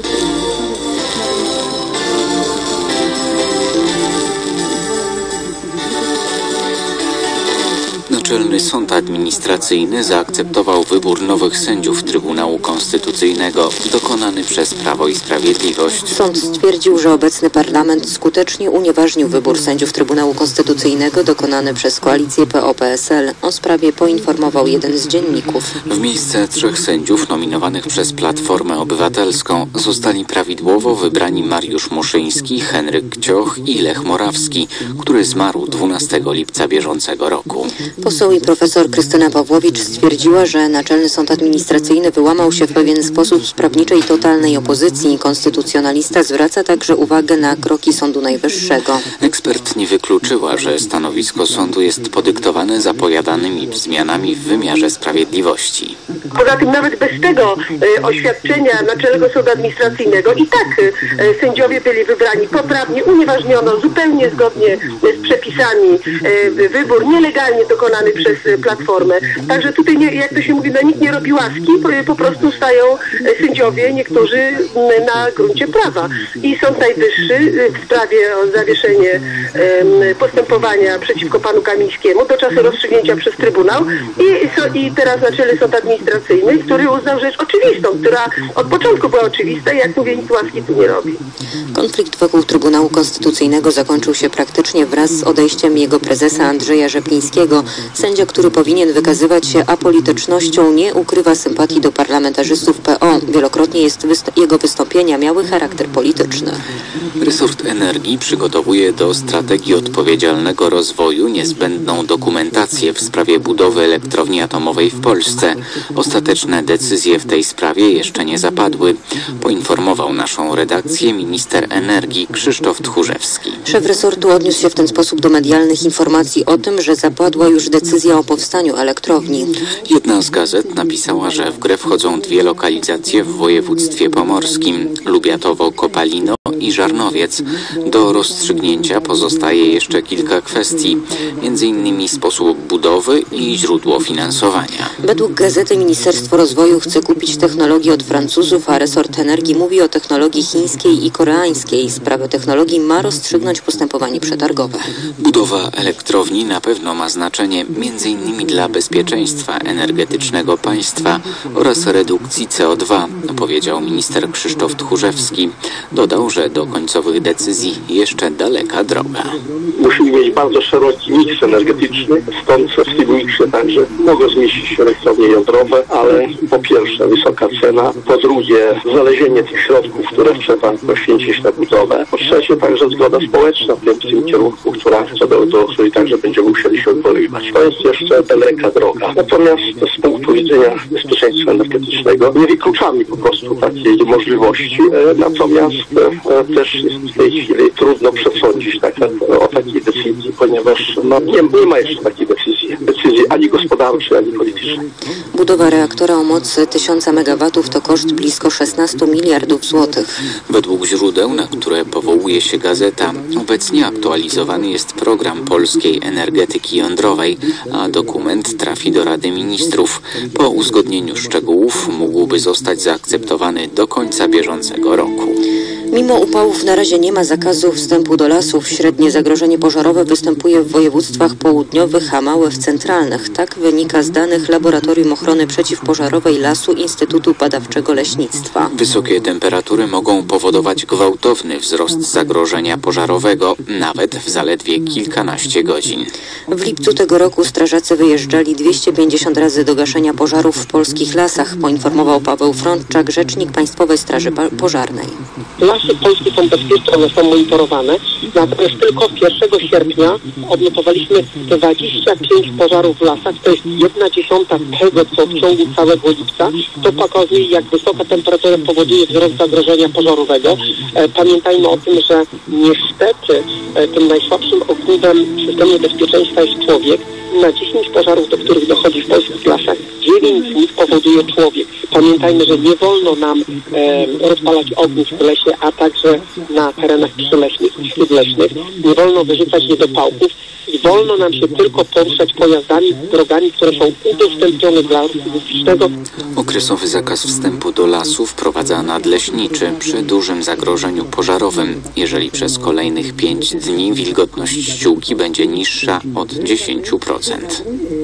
Naczelny Sąd Administracyjny zaakceptował wybór nowych sędziów Trybunału Konstytucyjnego dokonany przez Prawo i Sprawiedliwość. Sąd stwierdził, że obecny parlament skutecznie unieważnił wybór sędziów Trybunału Konstytucyjnego dokonany przez koalicję P O P S L. O sprawie poinformował jeden z dzienników. W miejsce trzech sędziów nominowanych przez Platformę Obywatelską zostali prawidłowo wybrani Mariusz Muszyński, Henryk Cioch i Lech Morawski, który zmarł dwunastego lipca bieżącego roku. Poseł i profesor Krystyna Pawłowicz stwierdziła, że Naczelny Sąd Administracyjny wyłamał się w pewien sposób z prawniczej totalnej opozycji. Konstytucjonalista zwraca także uwagę na kroki Sądu Najwyższego. Ekspert nie wykluczyła, że stanowisko sądu jest podyktowane zapowiadanymi zmianami w wymiarze sprawiedliwości. Poza tym nawet bez tego e, oświadczenia Naczelnego Sądu Administracyjnego i tak e, sędziowie byli wybrani poprawnie, unieważniono zupełnie zgodnie z przepisami e, wybór nielegalnie dokonany przez Platformę. Także tutaj, nie, jak to się mówi, no nikt nie robi łaski, po, po prostu stają sędziowie, niektórzy na gruncie prawa. I Sąd Najwyższy w sprawie o zawieszenie e, postępowania przeciwko panu Kamińskiemu do czasu rozstrzygnięcia przez Trybunał i, i teraz Naczelny Sąd Administracyjny, który uznał rzecz oczywistą, która od początku była oczywista i jak mówię, nic łaski tu nie robi. Konflikt wokół Trybunału Konstytucyjnego zakończył się praktycznie wraz z odejściem jego prezesa Andrzeja Rzeplińskiego. Sędzia, który powinien wykazywać się apolitycznością, nie ukrywa sympatii do parlamentarzystów P O. Wielokrotnie jest wyst- jego wystąpienia miały charakter polityczny. Resort Energii przygotowuje do strategii odpowiedzialnego rozwoju niezbędną dokumentację w sprawie budowy elektrowni atomowej w Polsce. Ostateczne decyzje w tej sprawie jeszcze nie zapadły, poinformował naszą redakcję minister energii Krzysztof Tchórzewski. Szef resortu odniósł się w ten sposób do medialnych informacji o tym, że zapadła już decyzja o powstaniu elektrowni. Jedna z gazet napisała, że w grę wchodzą dwie lokalizacje w województwie pomorskim: Lubiatowo, Kopalino i Żarnowiec. Do rozstrzygnięcia pozostaje jeszcze kilka kwestii, między innymi sposób budowy i źródło finansowania. Według gazety Ministerstwo Rozwoju chce kupić technologię od Francuzów, a resort energii mówi o technologii chińskiej i koreańskiej. Sprawę technologii ma rozstrzygnąć postępowanie przetargowe. Budowa elektrowni na pewno ma znaczenie między innymi dla bezpieczeństwa energetycznego państwa oraz redukcji C O dwa, powiedział minister Krzysztof Tchórzewski. Dodał, że do końcowych decyzji jeszcze daleka droga. Musimy mieć bardzo szeroki miks energetyczny, stąd w tym miksie także mogą zmieścić się elektrownie jądrowe, ale po pierwsze wysoka cena, po drugie znalezienie tych środków, które trzeba poświęcić na budowę, po trzecie także zgoda społeczna w tym, w tym kierunku, która, co do, do której także będziemy musieli się odpowiedzieć. To jest jeszcze daleka droga. Natomiast z punktu widzenia bezpieczeństwa energetycznego nie wykluczamy po prostu takiej możliwości, natomiast e, też jest w tej chwili trudno przesądzić tak, o takiej decyzji, ponieważ no, nie, nie ma jeszcze takiej decyzji, decyzji ani gospodarczej, ani politycznej. Budowa reaktora o mocy tysiąc megawatów to koszt blisko szesnaście miliardów złotych. Według źródeł, na które powołuje się gazeta, obecnie aktualizowany jest program polskiej energetyki jądrowej, a dokument trafi do Rady Ministrów. Po uzgodnieniu szczegółów mógłby zostać zaakceptowany do końca bieżącego roku. Mimo upałów na razie nie ma zakazu wstępu do lasów. Średnie zagrożenie pożarowe występuje w województwach południowych, a małe w centralnych. Tak wynika z danych Laboratorium Ochrony Przeciwpożarowej Lasu Instytutu Badawczego Leśnictwa. Wysokie temperatury mogą powodować gwałtowny wzrost zagrożenia pożarowego, nawet w zaledwie kilkanaście godzin. W lipcu tego roku strażacy wyjeżdżali dwieście pięćdziesiąt razy do gaszenia pożarów w polskich lasach, poinformował Paweł Frączak, rzecznik Państwowej Straży Pożarnej. Lasy polskie są bezpieczne, one są monitorowane, natomiast tylko pierwszego sierpnia odnotowaliśmy dwadzieścia pięć pożarów w lasach, to jest jedna dziesiąta tego, co w ciągu całego lipca. To pokazuje, jak wysoka temperatura powoduje wzrost zagrożenia pożarowego. Pamiętajmy o tym, że niestety tym najsłabszym ogniwem w systemie bezpieczeństwa jest człowiek. Na dziesięć pożarów, do których dochodzi w polskich lasach, dziewięć z nich powoduje człowiek. Pamiętajmy, że nie wolno nam e, rozpalać ognisk w lesie, a także na terenach przyleśnych i śródleśnych. Nie wolno wyrzucać niedopałków i wolno nam się tylko poruszać pojazdami, drogami, które są udostępnione dla ruchu publicznego. Okresowy zakaz wstępu do lasu wprowadza nadleśniczy przy dużym zagrożeniu pożarowym, jeżeli przez kolejnych pięć dni wilgotność ściółki będzie niższa od dziesięć procent.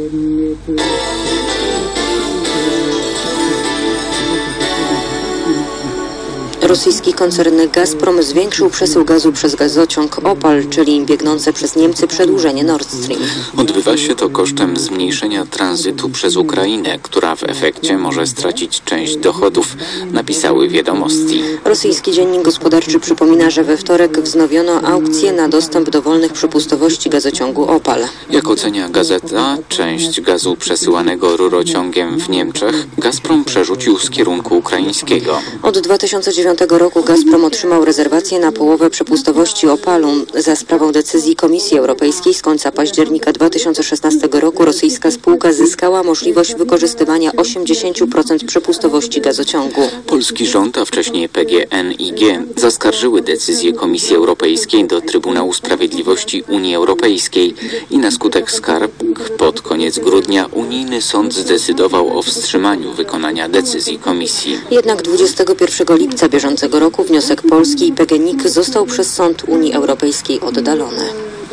Rosyjski koncern Gazprom zwiększył przesył gazu przez gazociąg Opal, czyli biegnące przez Niemcy przedłużenie Nord Stream. Odbywa się to kosztem zmniejszenia tranzytu przez Ukrainę, która w efekcie może stracić część dochodów, napisały Wiadomości. Rosyjski dziennik gospodarczy przypomina, że we wtorek wznowiono aukcję na dostęp do wolnych przepustowości gazociągu Opal. Jak ocenia gazeta, część gazu przesyłanego rurociągiem w Niemczech Gazprom przerzucił z kierunku ukraińskiego. Od dwa tysiące dziewiątego roku Gazprom otrzymał rezerwację na połowę przepustowości Opalu. Za sprawą decyzji Komisji Europejskiej z końca października dwa tysiące szesnastego roku rosyjska spółka zyskała możliwość wykorzystywania osiemdziesiąt procent przepustowości gazociągu. Polski rząd, a wcześniej P G N i G zaskarżyły decyzję Komisji Europejskiej do Trybunału Sprawiedliwości Unii Europejskiej i na skutek skarg pod koniec grudnia unijny sąd zdecydował o wstrzymaniu wykonania decyzji Komisji. Jednak dwudziestego pierwszego lipca bieżącego roku wniosek Polski i P G N I K został przez Sąd Unii Europejskiej oddalony.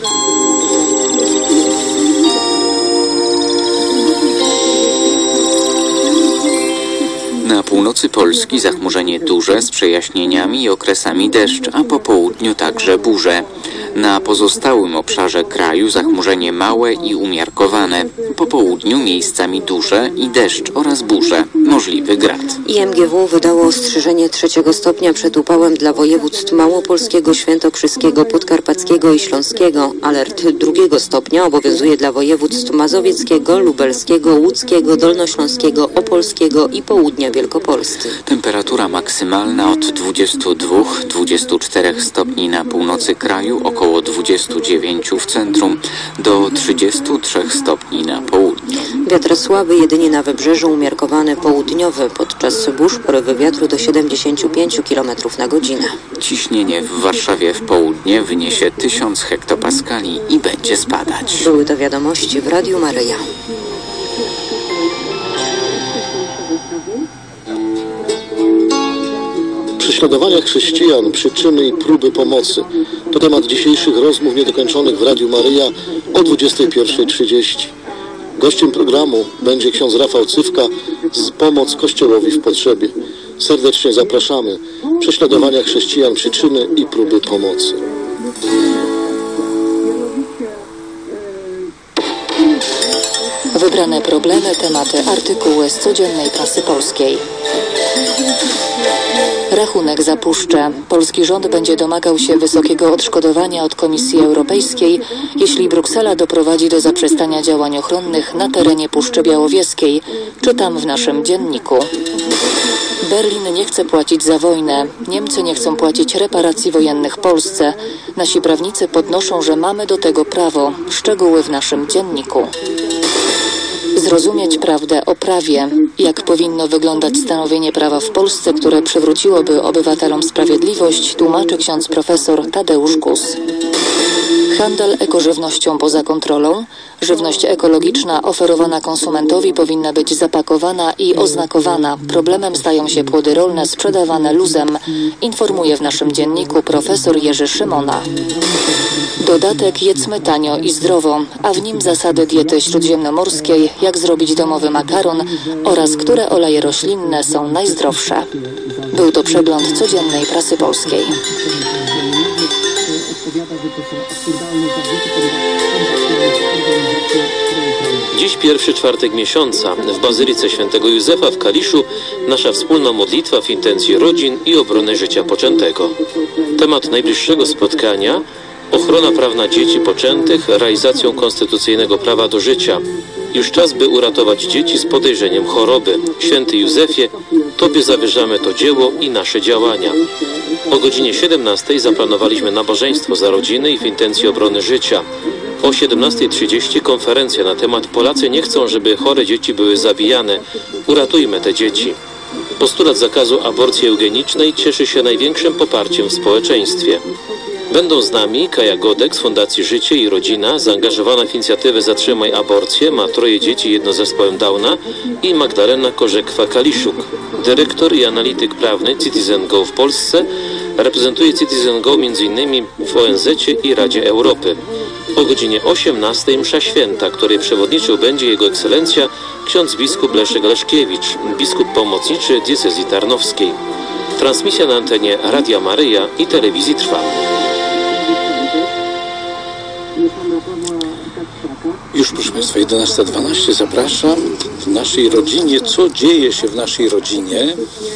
Na północy Polski zachmurzenie duże z przejaśnieniami i okresami deszcz, a po południu także burze. Na pozostałym obszarze kraju zachmurzenie małe i umiarkowane. Po południu miejscami duże i deszcz oraz burze. Możliwy grad. I M G W wydało ostrzeżenie trzeciego stopnia przed upałem dla województw małopolskiego, świętokrzyskiego, podkarpackiego i śląskiego. Alert drugiego stopnia obowiązuje dla województw mazowieckiego, lubelskiego, łódzkiego, dolnośląskiego, opolskiego i południa Wielkopolski. Temperatura maksymalna od dwudziestu dwóch do dwudziestu czterech stopni na północy kraju, około dwudziestu dziewięciu w centrum, do trzydziestu trzech stopni na południu. Wiatr słaby jedynie na wybrzeżu, umiarkowany południowy. Podczas burz porywy wiatru do siedemdziesięciu pięciu kilometrów na godzinę. Ciśnienie w Warszawie w południe wyniesie tysiąc hektopaskali i będzie spadać. Były to wiadomości w Radiu Maryja. Prześladowania chrześcijan, przyczyny i próby pomocy. To temat dzisiejszych rozmów niedokończonych w Radiu Maryja o dwudziestej pierwszej trzydzieści. Gościem programu będzie ksiądz Rafał Cywka z Pomoc Kościołowi w Potrzebie. Serdecznie zapraszamy. Prześladowania chrześcijan, przyczyny i próby pomocy. Wybrane wybrane problemy, tematy, artykuły z codziennej prasy polskiej. Rachunek za puszczę. Polski rząd będzie domagał się wysokiego odszkodowania od Komisji Europejskiej, jeśli Bruksela doprowadzi do zaprzestania działań ochronnych na terenie Puszczy Białowieskiej. Czytam w naszym dzienniku. Berlin nie chce płacić za wojnę. Niemcy nie chcą płacić reparacji wojennych Polsce. Nasi prawnicy podnoszą, że mamy do tego prawo. Szczegóły w naszym dzienniku. Zrozumieć prawdę o prawie. Jak powinno wyglądać stanowienie prawa w Polsce, które przywróciłoby obywatelom sprawiedliwość, tłumaczy ksiądz profesor Tadeusz Gus. Handel ekożywnością poza kontrolą. Żywność ekologiczna oferowana konsumentowi powinna być zapakowana i oznakowana. Problemem stają się płody rolne sprzedawane luzem, informuje w naszym dzienniku profesor Jerzy Szymona. Dodatek jedzmy tanio i zdrowo, a w nim zasady diety śródziemnomorskiej, jak zrobić domowy makaron oraz które oleje roślinne są najzdrowsze. Był to przegląd codziennej prasy polskiej. Dziś pierwszy czwartek miesiąca. W Bazylice Świętego Józefa w Kaliszu nasza wspólna modlitwa w intencji rodzin i obrony życia poczętego. Temat najbliższego spotkania: ochrona prawna dzieci poczętych realizacją konstytucyjnego prawa do życia. Już czas, by uratować dzieci z podejrzeniem choroby. Święty Józefie, Tobie zawierzamy to dzieło i nasze działania. O godzinie siedemnastej zaplanowaliśmy nabożeństwo za rodziny i w intencji obrony życia. O siedemnastej trzydzieści konferencja na temat Polacy nie chcą, żeby chore dzieci były zabijane. Uratujmy te dzieci. Postulat zakazu aborcji eugenicznej cieszy się największym poparciem w społeczeństwie. Będą z nami Kaja Godek z Fundacji Życie i Rodzina, zaangażowana w inicjatywę Zatrzymaj Aborcję, ma troje dzieci, jedno z zespołem Downa, i Magdalena Korzekwa-Kaliszuk, dyrektor i analityk prawny Citizen Go w Polsce, reprezentuje Citizen Go m.in. w O N Z-cie i Radzie Europy. O godzinie osiemnastej msza święta, której przewodniczył będzie Jego Ekscelencja ksiądz biskup Leszek Leszkiewicz, biskup pomocniczy diecezji tarnowskiej. Transmisja na antenie Radia Maryja i telewizji trwa. Już, proszę Państwa, jedenasta dwanaście, zapraszam w naszej rodzinie. Co dzieje się w naszej rodzinie?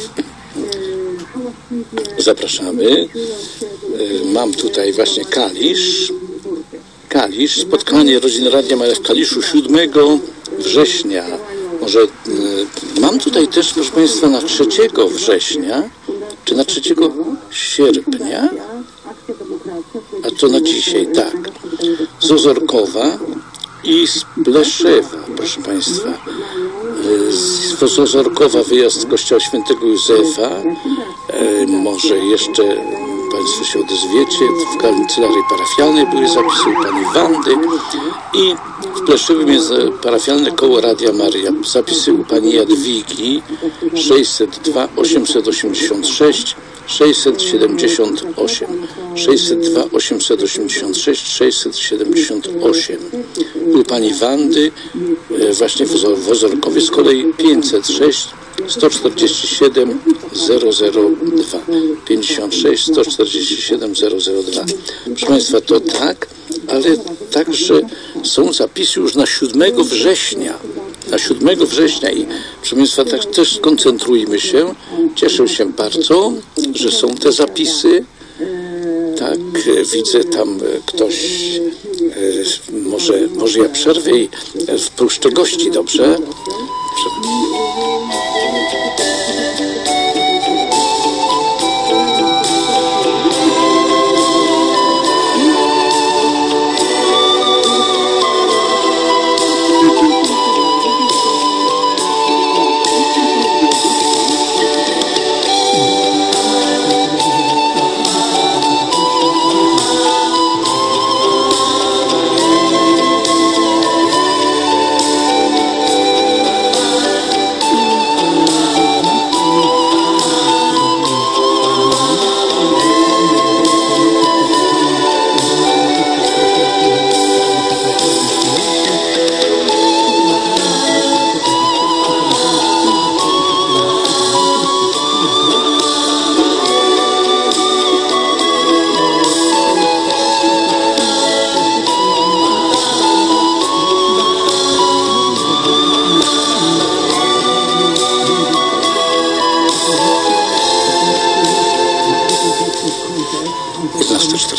Zapraszamy. Mam tutaj właśnie Kalisz. Kalisz, spotkanie rodziny Radia Maryja w Kaliszu siódmego września. Może y, mam tutaj też, proszę Państwa, na trzeciego września, czy na trzeciego sierpnia, a to na dzisiaj, tak, z Ozorkowa i z Pleszewa, proszę Państwa. Y, z Ozorkowa wyjazd z Kościoła Świętego Józefa, y, może jeszcze Państwo się odezwiecie, w kancelarii parafialnej były zapisy u pani Wandy i w Pleszczewym jest parafialne koło Radia Maryja. Zapisy u pani Jadwigi sześćset dwa osiemset osiemdziesiąt sześć sześćset siedemdziesiąt osiem sześćset dwa osiemset osiemdziesiąt sześć sześćset siedemdziesiąt osiem. U pani Wandy właśnie w Ozorkowie z kolei pięćset sześć sto czterdzieści siedem zero zero dwa pięćdziesiąt sześć sto czterdzieści siedem zero zero dwa. Proszę Państwa, to tak, ale także są zapisy już na siódmego września. Na siódmego września i proszę Państwa, tak też skoncentrujmy się. Cieszę się bardzo, że są te zapisy. Tak, widzę tam ktoś, może, może ja przerwę i wpuszczę gości, dobrze?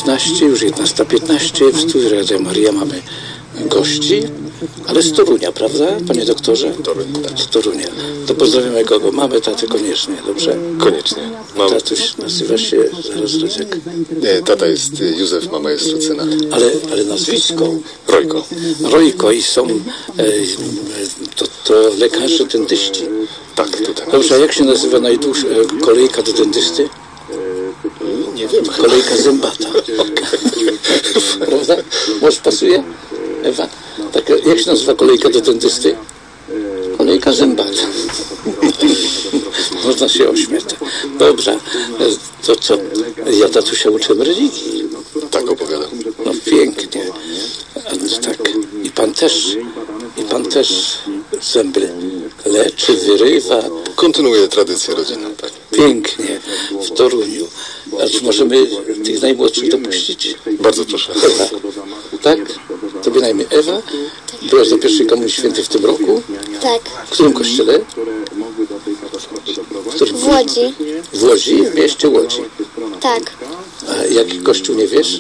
piętnaście, już jedenasta piętnaście. W studiu Radia Maryja mamy gości, ale z Torunia, prawda, panie doktorze? Toruń, tak. Z Torunia. To pozdrawiamy kogo? Mamy tatę koniecznie, dobrze? Koniecznie. Mam... Tatuś nazywa się zaraz Ryzyk. Nie, tata jest Józef, mama jest Lucyna. Ale, ale nazwisko? Rojko. Rojko i są e, to, to lekarze dentyści. Tak, tutaj. Dobrze, a jak się nazywa najdłuższa kolejka do dentysty? Nie wiem. Kolejka zębata. Prawda? Może pasuje? Ewa? Tak, jak się nazywa kolejka do dentysty? Kolejka zębata. Można się ośmiać. Dobrze. To co? Ja tatusia uczę religii. Tak opowiadam. No pięknie. A, tak. I pan też, i pan też zęby leczy, wyrywa. Kontynuuje tradycję rodzinną, tak. Pięknie. W Toruniu. A czy możemy tych najmłodszych dopuścić? Bardzo proszę. Ewa. Tak? Tobie na imię Ewa? Byłaś do pierwszej komunii świętej w tym roku? Tak. W którym kościele? W, którym? W Łodzi. W Łodzi? W mieście Łodzi. Tak. A jaki kościół nie wiesz?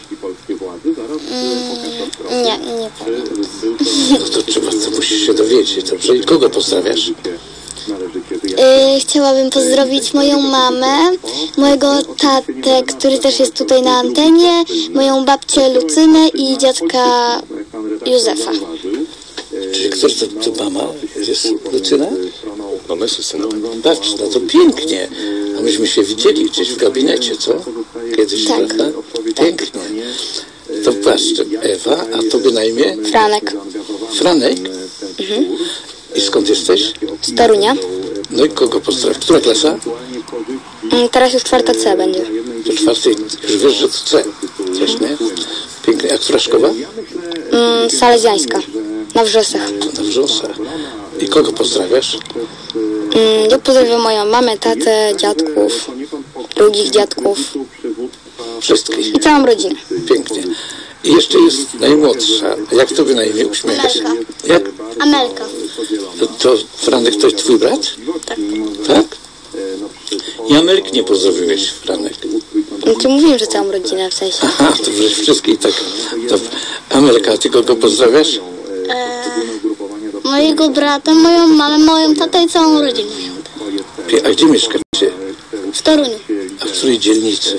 Mm, nie, nie powiem. No to trzeba, to musisz się dowiedzieć, dobrze? I kogo pozdrawiasz? Yy, chciałabym pozdrowić moją mamę, mojego tatę, który też jest tutaj na antenie, moją babcię Lucynę i dziadka Józefa. Czyli kto to, to mama? Jest Lucyna? Mama jest Lucyna. Patrz, no to pięknie. A myśmy się widzieli gdzieś w gabinecie, co? Kiedyś, tak. Prawda? Pięknie. To patrz, Ewa, a tobie na imię? Franek. Franek? Mhm. I skąd jesteś? Z Torunia. No i kogo pozdrawiam? Która klasa? Teraz już czwarta C będzie. To czwartej, już wiesz, że to C. Też, nie? Pięknie. A która szkoła? Mm, Salezjańska. Na Wrzosach. Na Wrzosach. I kogo pozdrawiasz? Mm, ja pozdrawiam moją mamę, tatę, dziadków, drugich dziadków. Wszystkich. I całą rodzinę. Pięknie. I jeszcze jest najmłodsza. Jak tobie na imię uśmiechasz? Amelka. Jak? Amelka. To, to Franek to jest twój brat? Tak. Tak? I Amelki nie pozdrowiłeś, Franek. No to mówiłem, że całą rodzinę w sensie. Aha, to przecież wszystkich tak. To Amelka, ty kogo pozdrawiasz? Eee, mojego brata, moją mamę, moją tatę i całą rodzinę. A gdzie mieszkacie? W Toruniu. A w której dzielnicy?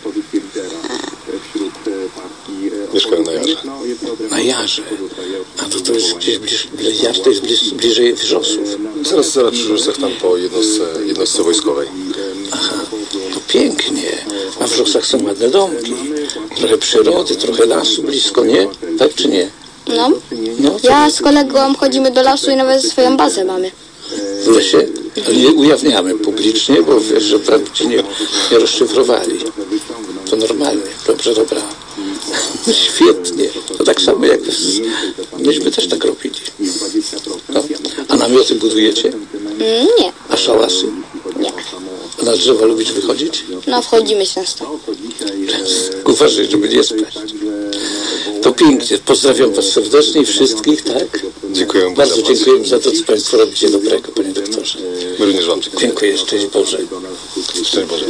Mieszkają na Jarze. Na Jarze. A to to jest gdzieś bliżej, Jar to jest bliż, bliżej Wrzosów. Zaraz, zaraz przy Wrzosach tam po jednostce, jednostce wojskowej. Aha, to pięknie. A w Wrzosach są ładne domki. Trochę przyrody, trochę lasu blisko, nie? Tak czy nie? No. No ja z kolegą chodzimy do lasu i nawet swoją bazę mamy. W lesie? Ale nie ujawniamy publicznie, bo wiesz, że prawdzie nie, nie rozszyfrowali. To normalnie. Dobrze, dobra. Świetnie. To tak samo jak z... myśmy też tak robili. No. A namioty budujecie? Mm, nie. A szałasy? Nie. A na drzewa lubisz wychodzić? No, wchodzimy często. Uważaj, żeby nie spać. To pięknie. Pozdrawiam was serdecznie wszystkich, tak? Dziękuję bardzo. Bardzo dziękuję za to, co państwo robicie dobrego, panie doktorze. My również wam dziękuję. Dziękuję. Szczęść Boże. Szczęść Boże.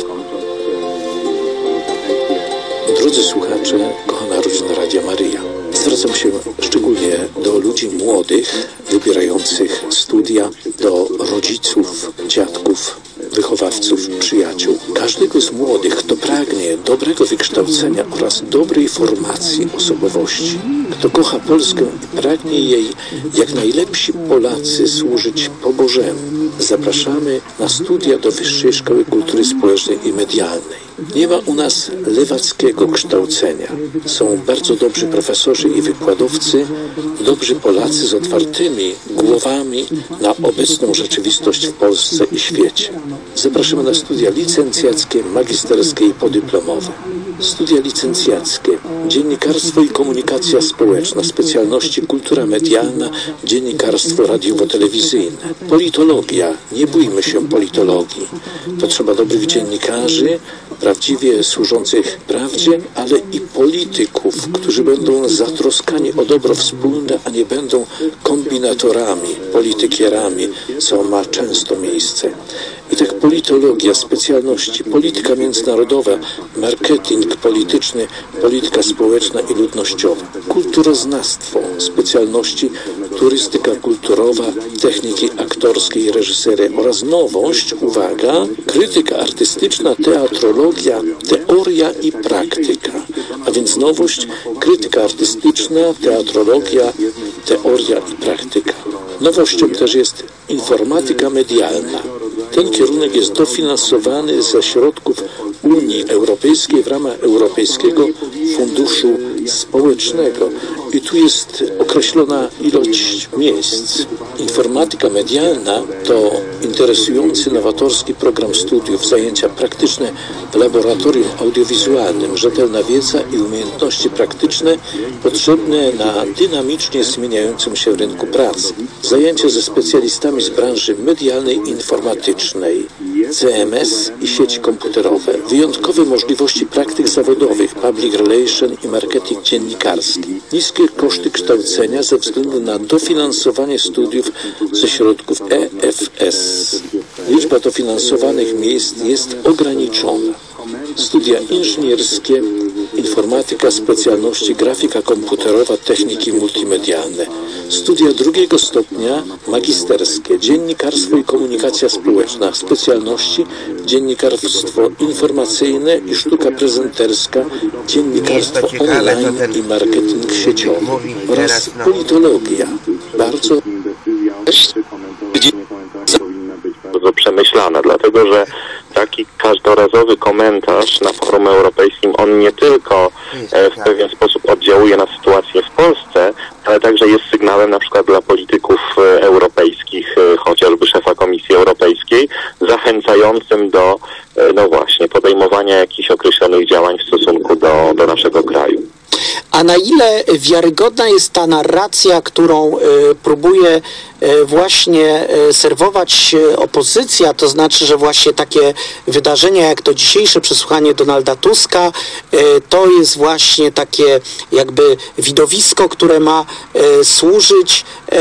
Drodzy słuchacze, kochana rodzina Radia Maryja, zwracam się szczególnie do ludzi młodych, wybierających studia, do rodziców, dziadków, wychowawców, przyjaciół. Każdego z młodych, kto pragnie dobrego wykształcenia oraz dobrej formacji osobowości, kto kocha Polskę i pragnie jej jak najlepsi Polacy służyć po Bożemu, zapraszamy na studia do Wyższej Szkoły Kultury Społecznej i Medialnej. Nie ma u nas lewackiego kształcenia. Są bardzo dobrzy profesorzy i wykładowcy, dobrzy Polacy z otwartymi głowami na obecną rzeczywistość w Polsce i świecie. Zapraszamy na studia licencjackie, magisterskie i podyplomowe. Studia licencjackie, dziennikarstwo i komunikacja społeczna, specjalności kultura medialna, dziennikarstwo radiowo-telewizyjne, politologia, nie bójmy się politologii. Potrzeba dobrych dziennikarzy, prawdziwie służących prawdzie, ale i polityków, którzy będą zatroskani o dobro wspólne, a nie będą kombinatorami, politykierami, co ma często miejsce. I tak politologia, specjalności, polityka międzynarodowa, marketing polityczny, polityka społeczna i ludnościowa, kulturoznawstwo, specjalności, turystyka kulturowa, techniki aktorskie i reżyseria oraz nowość, uwaga, krytyka artystyczna, teatrologia, teoria i praktyka. A więc nowość, krytyka artystyczna, teatrologia, teoria i praktyka. Nowością też jest informatyka medialna. Ten kierunek jest dofinansowany ze środków Unii Europejskiej w ramach Europejskiego Funduszu Społecznego. I tu jest określona ilość miejsc. Informatyka medialna to interesujący, nowatorski program studiów, zajęcia praktyczne w laboratorium audiowizualnym, rzetelna wiedza i umiejętności praktyczne potrzebne na dynamicznie zmieniającym się rynku pracy. Zajęcia ze specjalistami z branży medialnej i informatycznej, C M S i sieci komputerowe, wyjątkowe możliwości praktyk zawodowych, public relation i marketing dziennikarski, niskie koszty kształcenia ze względu na dofinansowanie studiów ze środków E F S. Liczba dofinansowanych miejsc jest ograniczona. Studia inżynierskie, informatyka, specjalności, grafika komputerowa, techniki multimedialne. Studia drugiego stopnia magisterskie, dziennikarstwo i komunikacja społeczna, specjalności, dziennikarstwo informacyjne i sztuka prezenterska, dziennikarstwo online i marketing sieciowy oraz politologia. Bardzo bardzo przemyślane, dlatego że taki każdorazowy komentarz na forum europejskim, on nie tylko w pewien sposób oddziałuje na sytuację w Polsce, ale także jest sygnałem na przykład dla polityków europejskich, chociażby szefa Komisji Europejskiej, zachęcającym do, no właśnie, podejmowania jakichś określonych działań w stosunku do, do naszego kraju. A na ile wiarygodna jest ta narracja, którą y, próbuje y, właśnie y, serwować y, opozycja, to znaczy, że właśnie takie wydarzenia jak to dzisiejsze przesłuchanie Donalda Tuska, y, to jest właśnie takie jakby widowisko, które ma y, służyć y,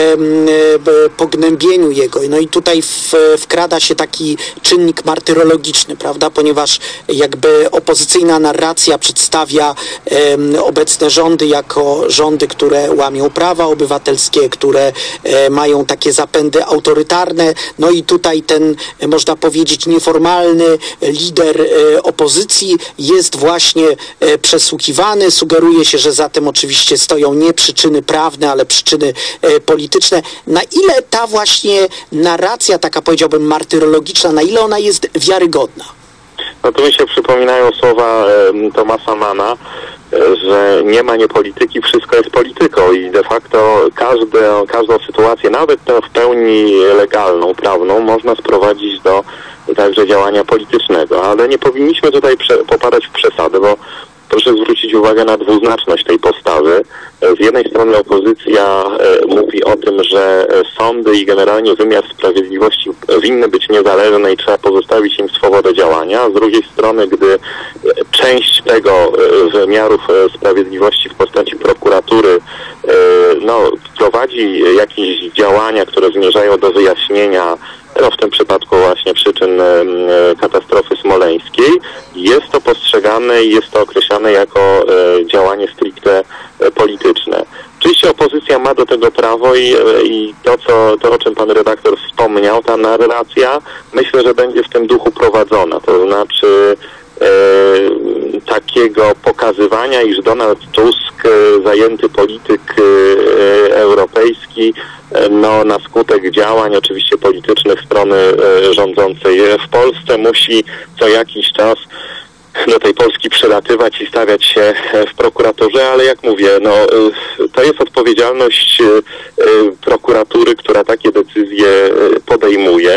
y, pognębieniu jego. No i tutaj w, wkrada się taki czynnik martyrologiczny, prawda, ponieważ jakby opozycyjna narracja przedstawia y, obecne rządy jako rządy, które łamią prawa obywatelskie, które e, mają takie zapędy autorytarne. No i tutaj ten, e, można powiedzieć, nieformalny lider e, opozycji jest właśnie e, przesłuchiwany. Sugeruje się, że za tym oczywiście stoją nie przyczyny prawne, ale przyczyny e, polityczne. Na ile ta właśnie narracja, taka powiedziałbym martyrologiczna, na ile ona jest wiarygodna? No tu mi się przypominają słowa e, Thomasa Manna, że nie ma niepolityki, wszystko jest polityką i de facto każde, każdą sytuację, nawet tę w pełni legalną, prawną, można sprowadzić do także działania politycznego, ale nie powinniśmy tutaj prze, popadać w przesadę, bo proszę zwrócić uwagę na dwuznaczność tej postawy. Z jednej strony opozycja e, mówi o tym, że sądy i generalnie wymiar sprawiedliwości winny być niezależne i trzeba pozostawić im swobodę działania, a z drugiej strony, gdy część tego e, wymiarów e, sprawiedliwości w postaci prokuratury e, no, prowadzi jakieś działania, które zmierzają do wyjaśnienia no w tym przypadku właśnie przyczyn e, katastrofy smoleńskiej, jest to postrzegane i jest to określane jako e, działanie stricte e, polityczne. Oczywiście opozycja ma do tego prawo i, i to, co, to, o czym pan redaktor wspomniał, ta narracja, myślę, że będzie w tym duchu prowadzona. To znaczy e, takiego pokazywania, iż Donald Tusk, e, zajęty polityk e, europejski, no na skutek działań oczywiście politycznych strony e, rządzącej w Polsce musi co jakiś czas do tej Polski przylatywać i stawiać się w prokuraturze, ale jak mówię, no to jest odpowiedzialność prokuratury, która takie decyzje podejmuje.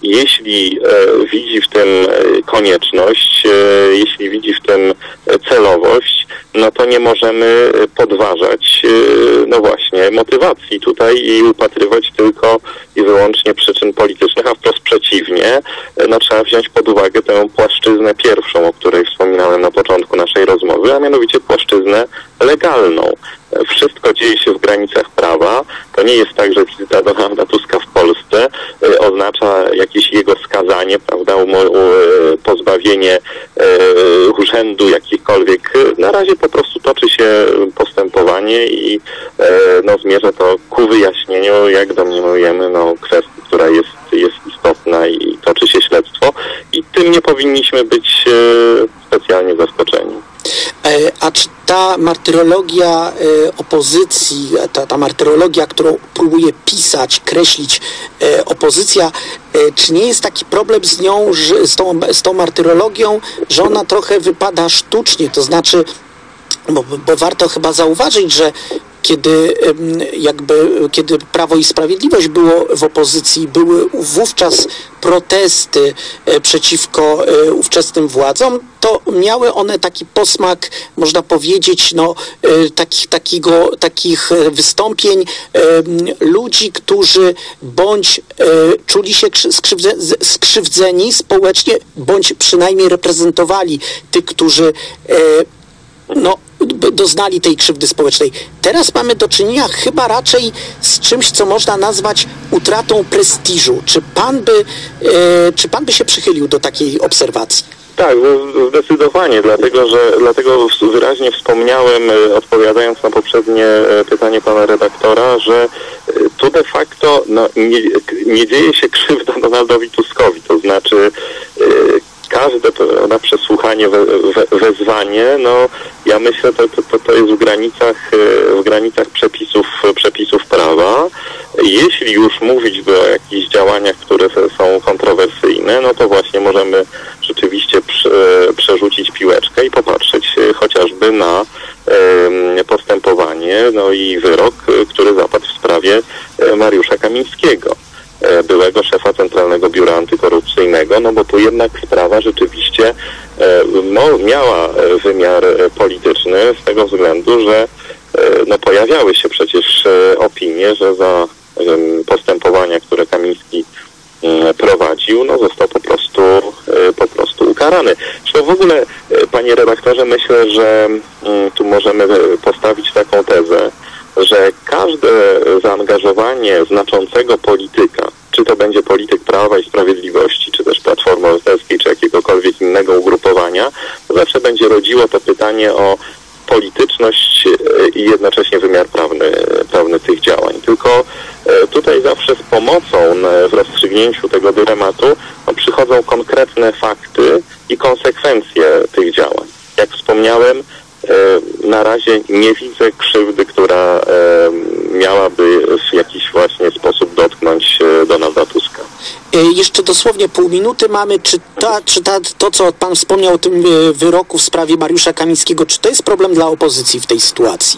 jeśli e, widzi w tym e, konieczność, e, jeśli widzi w tym celowość, no to nie możemy podważać, e, no właśnie, motywacji tutaj i upatrywać tylko i wyłącznie przyczyn politycznych, a wprost przeciwnie, e, no trzeba wziąć pod uwagę tę płaszczyznę pierwszą, o której wspominałem na początku naszej rozmowy, a mianowicie płaszczyznę legalną. Wszystko dzieje się w granicach prawa. To nie jest tak, że wizyta Donalda Tuska w Polsce y, oznacza jakieś jego skazanie, prawda, um, um, pozbawienie y, urzędu jakichkolwiek. Na razie po prostu toczy się postępowanie i y, no, zmierza to ku wyjaśnieniu, jak domniemujemy, no, kwestii, która jest, jest istotna i toczy się śledztwo. I tym nie powinniśmy być y, specjalnie zaskoczeni. A czy ta martyrologia opozycji, ta, ta martyrologia, którą próbuje pisać, kreślić opozycja, czy nie jest taki problem z nią, że, z, tą, z tą martyrologią, że ona trochę wypada sztucznie, to znaczy, bo, bo warto chyba zauważyć, że kiedy jakby, kiedy Prawo i Sprawiedliwość było w opozycji, były wówczas protesty przeciwko ówczesnym władzom, to miały one taki posmak, można powiedzieć, no, takich, takiego, takich wystąpień ludzi, którzy bądź czuli się skrzywdzeni społecznie, bądź przynajmniej reprezentowali tych, którzy no, doznali tej krzywdy społecznej. Teraz mamy do czynienia chyba raczej z czymś, co można nazwać utratą prestiżu. Czy pan by, e, czy pan by się przychylił do takiej obserwacji? Tak, zdecydowanie, dlatego że dlatego wyraźnie wspomniałem, odpowiadając na poprzednie pytanie pana redaktora, że tu de facto no, nie, nie dzieje się krzywda Donaldowi Tuskowi, to znaczy każde to, na przesłuchanie, we, we, wezwanie, no ja myślę, to, to, to jest w granicach, w granicach przepisów, przepisów prawa. Jeśli już mówić by o jakichś działaniach, które są kontrowersyjne, no to właśnie możemy rzeczywiście prze, przerzucić piłeczkę i popatrzeć chociażby na e, postępowanie, no i wyrok, który zapadł w sprawie Mariusza Kamińskiego, byłego szefa Centralnego Biura Antykorupcyjnego, no bo tu jednak sprawa rzeczywiście no, miała wymiar polityczny z tego względu, że no, pojawiały się przecież opinie, że za postępowania, które Kamiński prowadził, no został po prostu po prostu ukarany. Zresztą w ogóle, panie redaktorze, myślę, że tu możemy postawić taką tezę, że każde zaangażowanie znaczącego polityka, czy to będzie polityk Prawa i Sprawiedliwości, czy też Platformy Obywatelskiej, czy jakiegokolwiek innego ugrupowania, to zawsze będzie rodziło to pytanie o polityczność i jednocześnie wymiar prawny, prawny tych działań. Tylko tutaj zawsze z pomocą w rozstrzygnięciu tego dylematu no, przychodzą konkretne fakty i konsekwencje tych działań. Jak wspomniałem, na razie nie widzę krzywdy, która miałaby w jakiś właśnie sposób dotknąć Donalda Tuska. Jeszcze dosłownie pół minuty mamy. Czy, ta, czy ta, to, co pan wspomniał o tym wyroku w sprawie Mariusza Kamińskiego, czy to jest problem dla opozycji w tej sytuacji?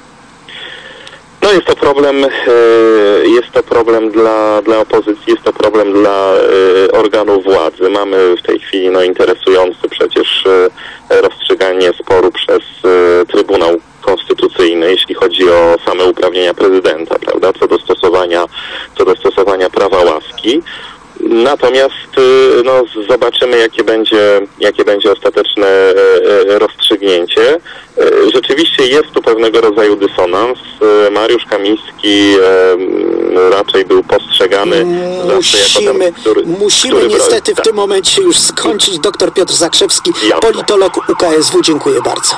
No jest to problem, jest to problem dla, dla opozycji, jest to problem dla organów władzy. Mamy w tej chwili no, interesujący przecież rozstrzyganie sporu przez Trybunał Konstytucyjny, jeśli chodzi o same uprawnienia prezydenta, prawda, co do stosowania, co do stosowania prawa łaski. Natomiast no, zobaczymy, jakie będzie, jakie będzie ostateczne rozstrzygnięcie. Rzeczywiście jest tu pewnego rodzaju dysonans. Mariusz Kamiński raczej był postrzegany musimy, zawsze jako ten, który, Musimy który niestety brał, w tym momencie już skończyć. Doktor Piotr Zakrzewski, Jasne. politolog U K S W. Dziękuję bardzo.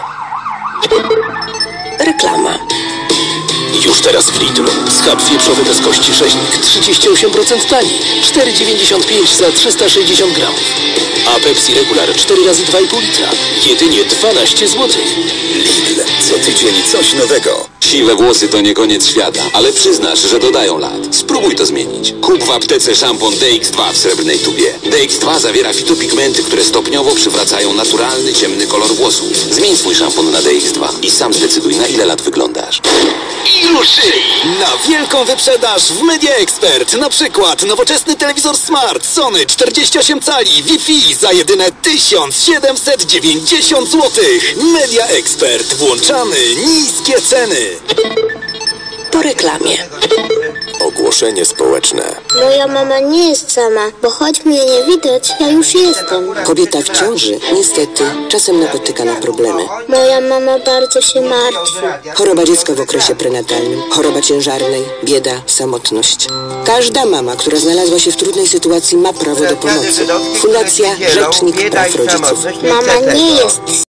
Reklama. Już teraz w Lidlu. Schab wieprzowy bez kości rzeźnik trzydzieści osiem procent taniej. cztery dziewięćdziesiąt pięć za trzysta sześćdziesiąt gramów. A Pepsi Regular cztery razy dwa i pół litra. Jedynie dwanaście złotych. Lidl. Co tydzień coś nowego. Siwe włosy to nie koniec świata, ale przyznasz, że dodają lat. Spróbuj to zmienić. Kup w aptece szampon D X dwa w srebrnej tubie. D X dwa zawiera fitopigmenty, które stopniowo przywracają naturalny, ciemny kolor włosów. Zmień swój szampon na D X dwa i sam zdecyduj, na ile lat wyglądasz. I ruszyli na wielką wyprzedaż w Media Expert. Na przykład nowoczesny telewizor Smart Sony czterdzieści osiem cali Wi-Fi za jedyne tysiąc siedemset dziewięćdziesiąt złotych. Media Expert. Włączamy niskie ceny. Po reklamie. Ogłoszenie społeczne. Moja mama nie jest sama, bo choć mnie nie widać, ja już jestem. Kobieta w ciąży niestety czasem napotyka na problemy. Moja mama bardzo się martwi. Choroba dziecka w okresie prenatalnym, choroba ciężarnej, bieda, samotność. Każda mama, która znalazła się w trudnej sytuacji, ma prawo do pomocy. Fundacja Rzecznik Praw Rodziców. Mama nie jest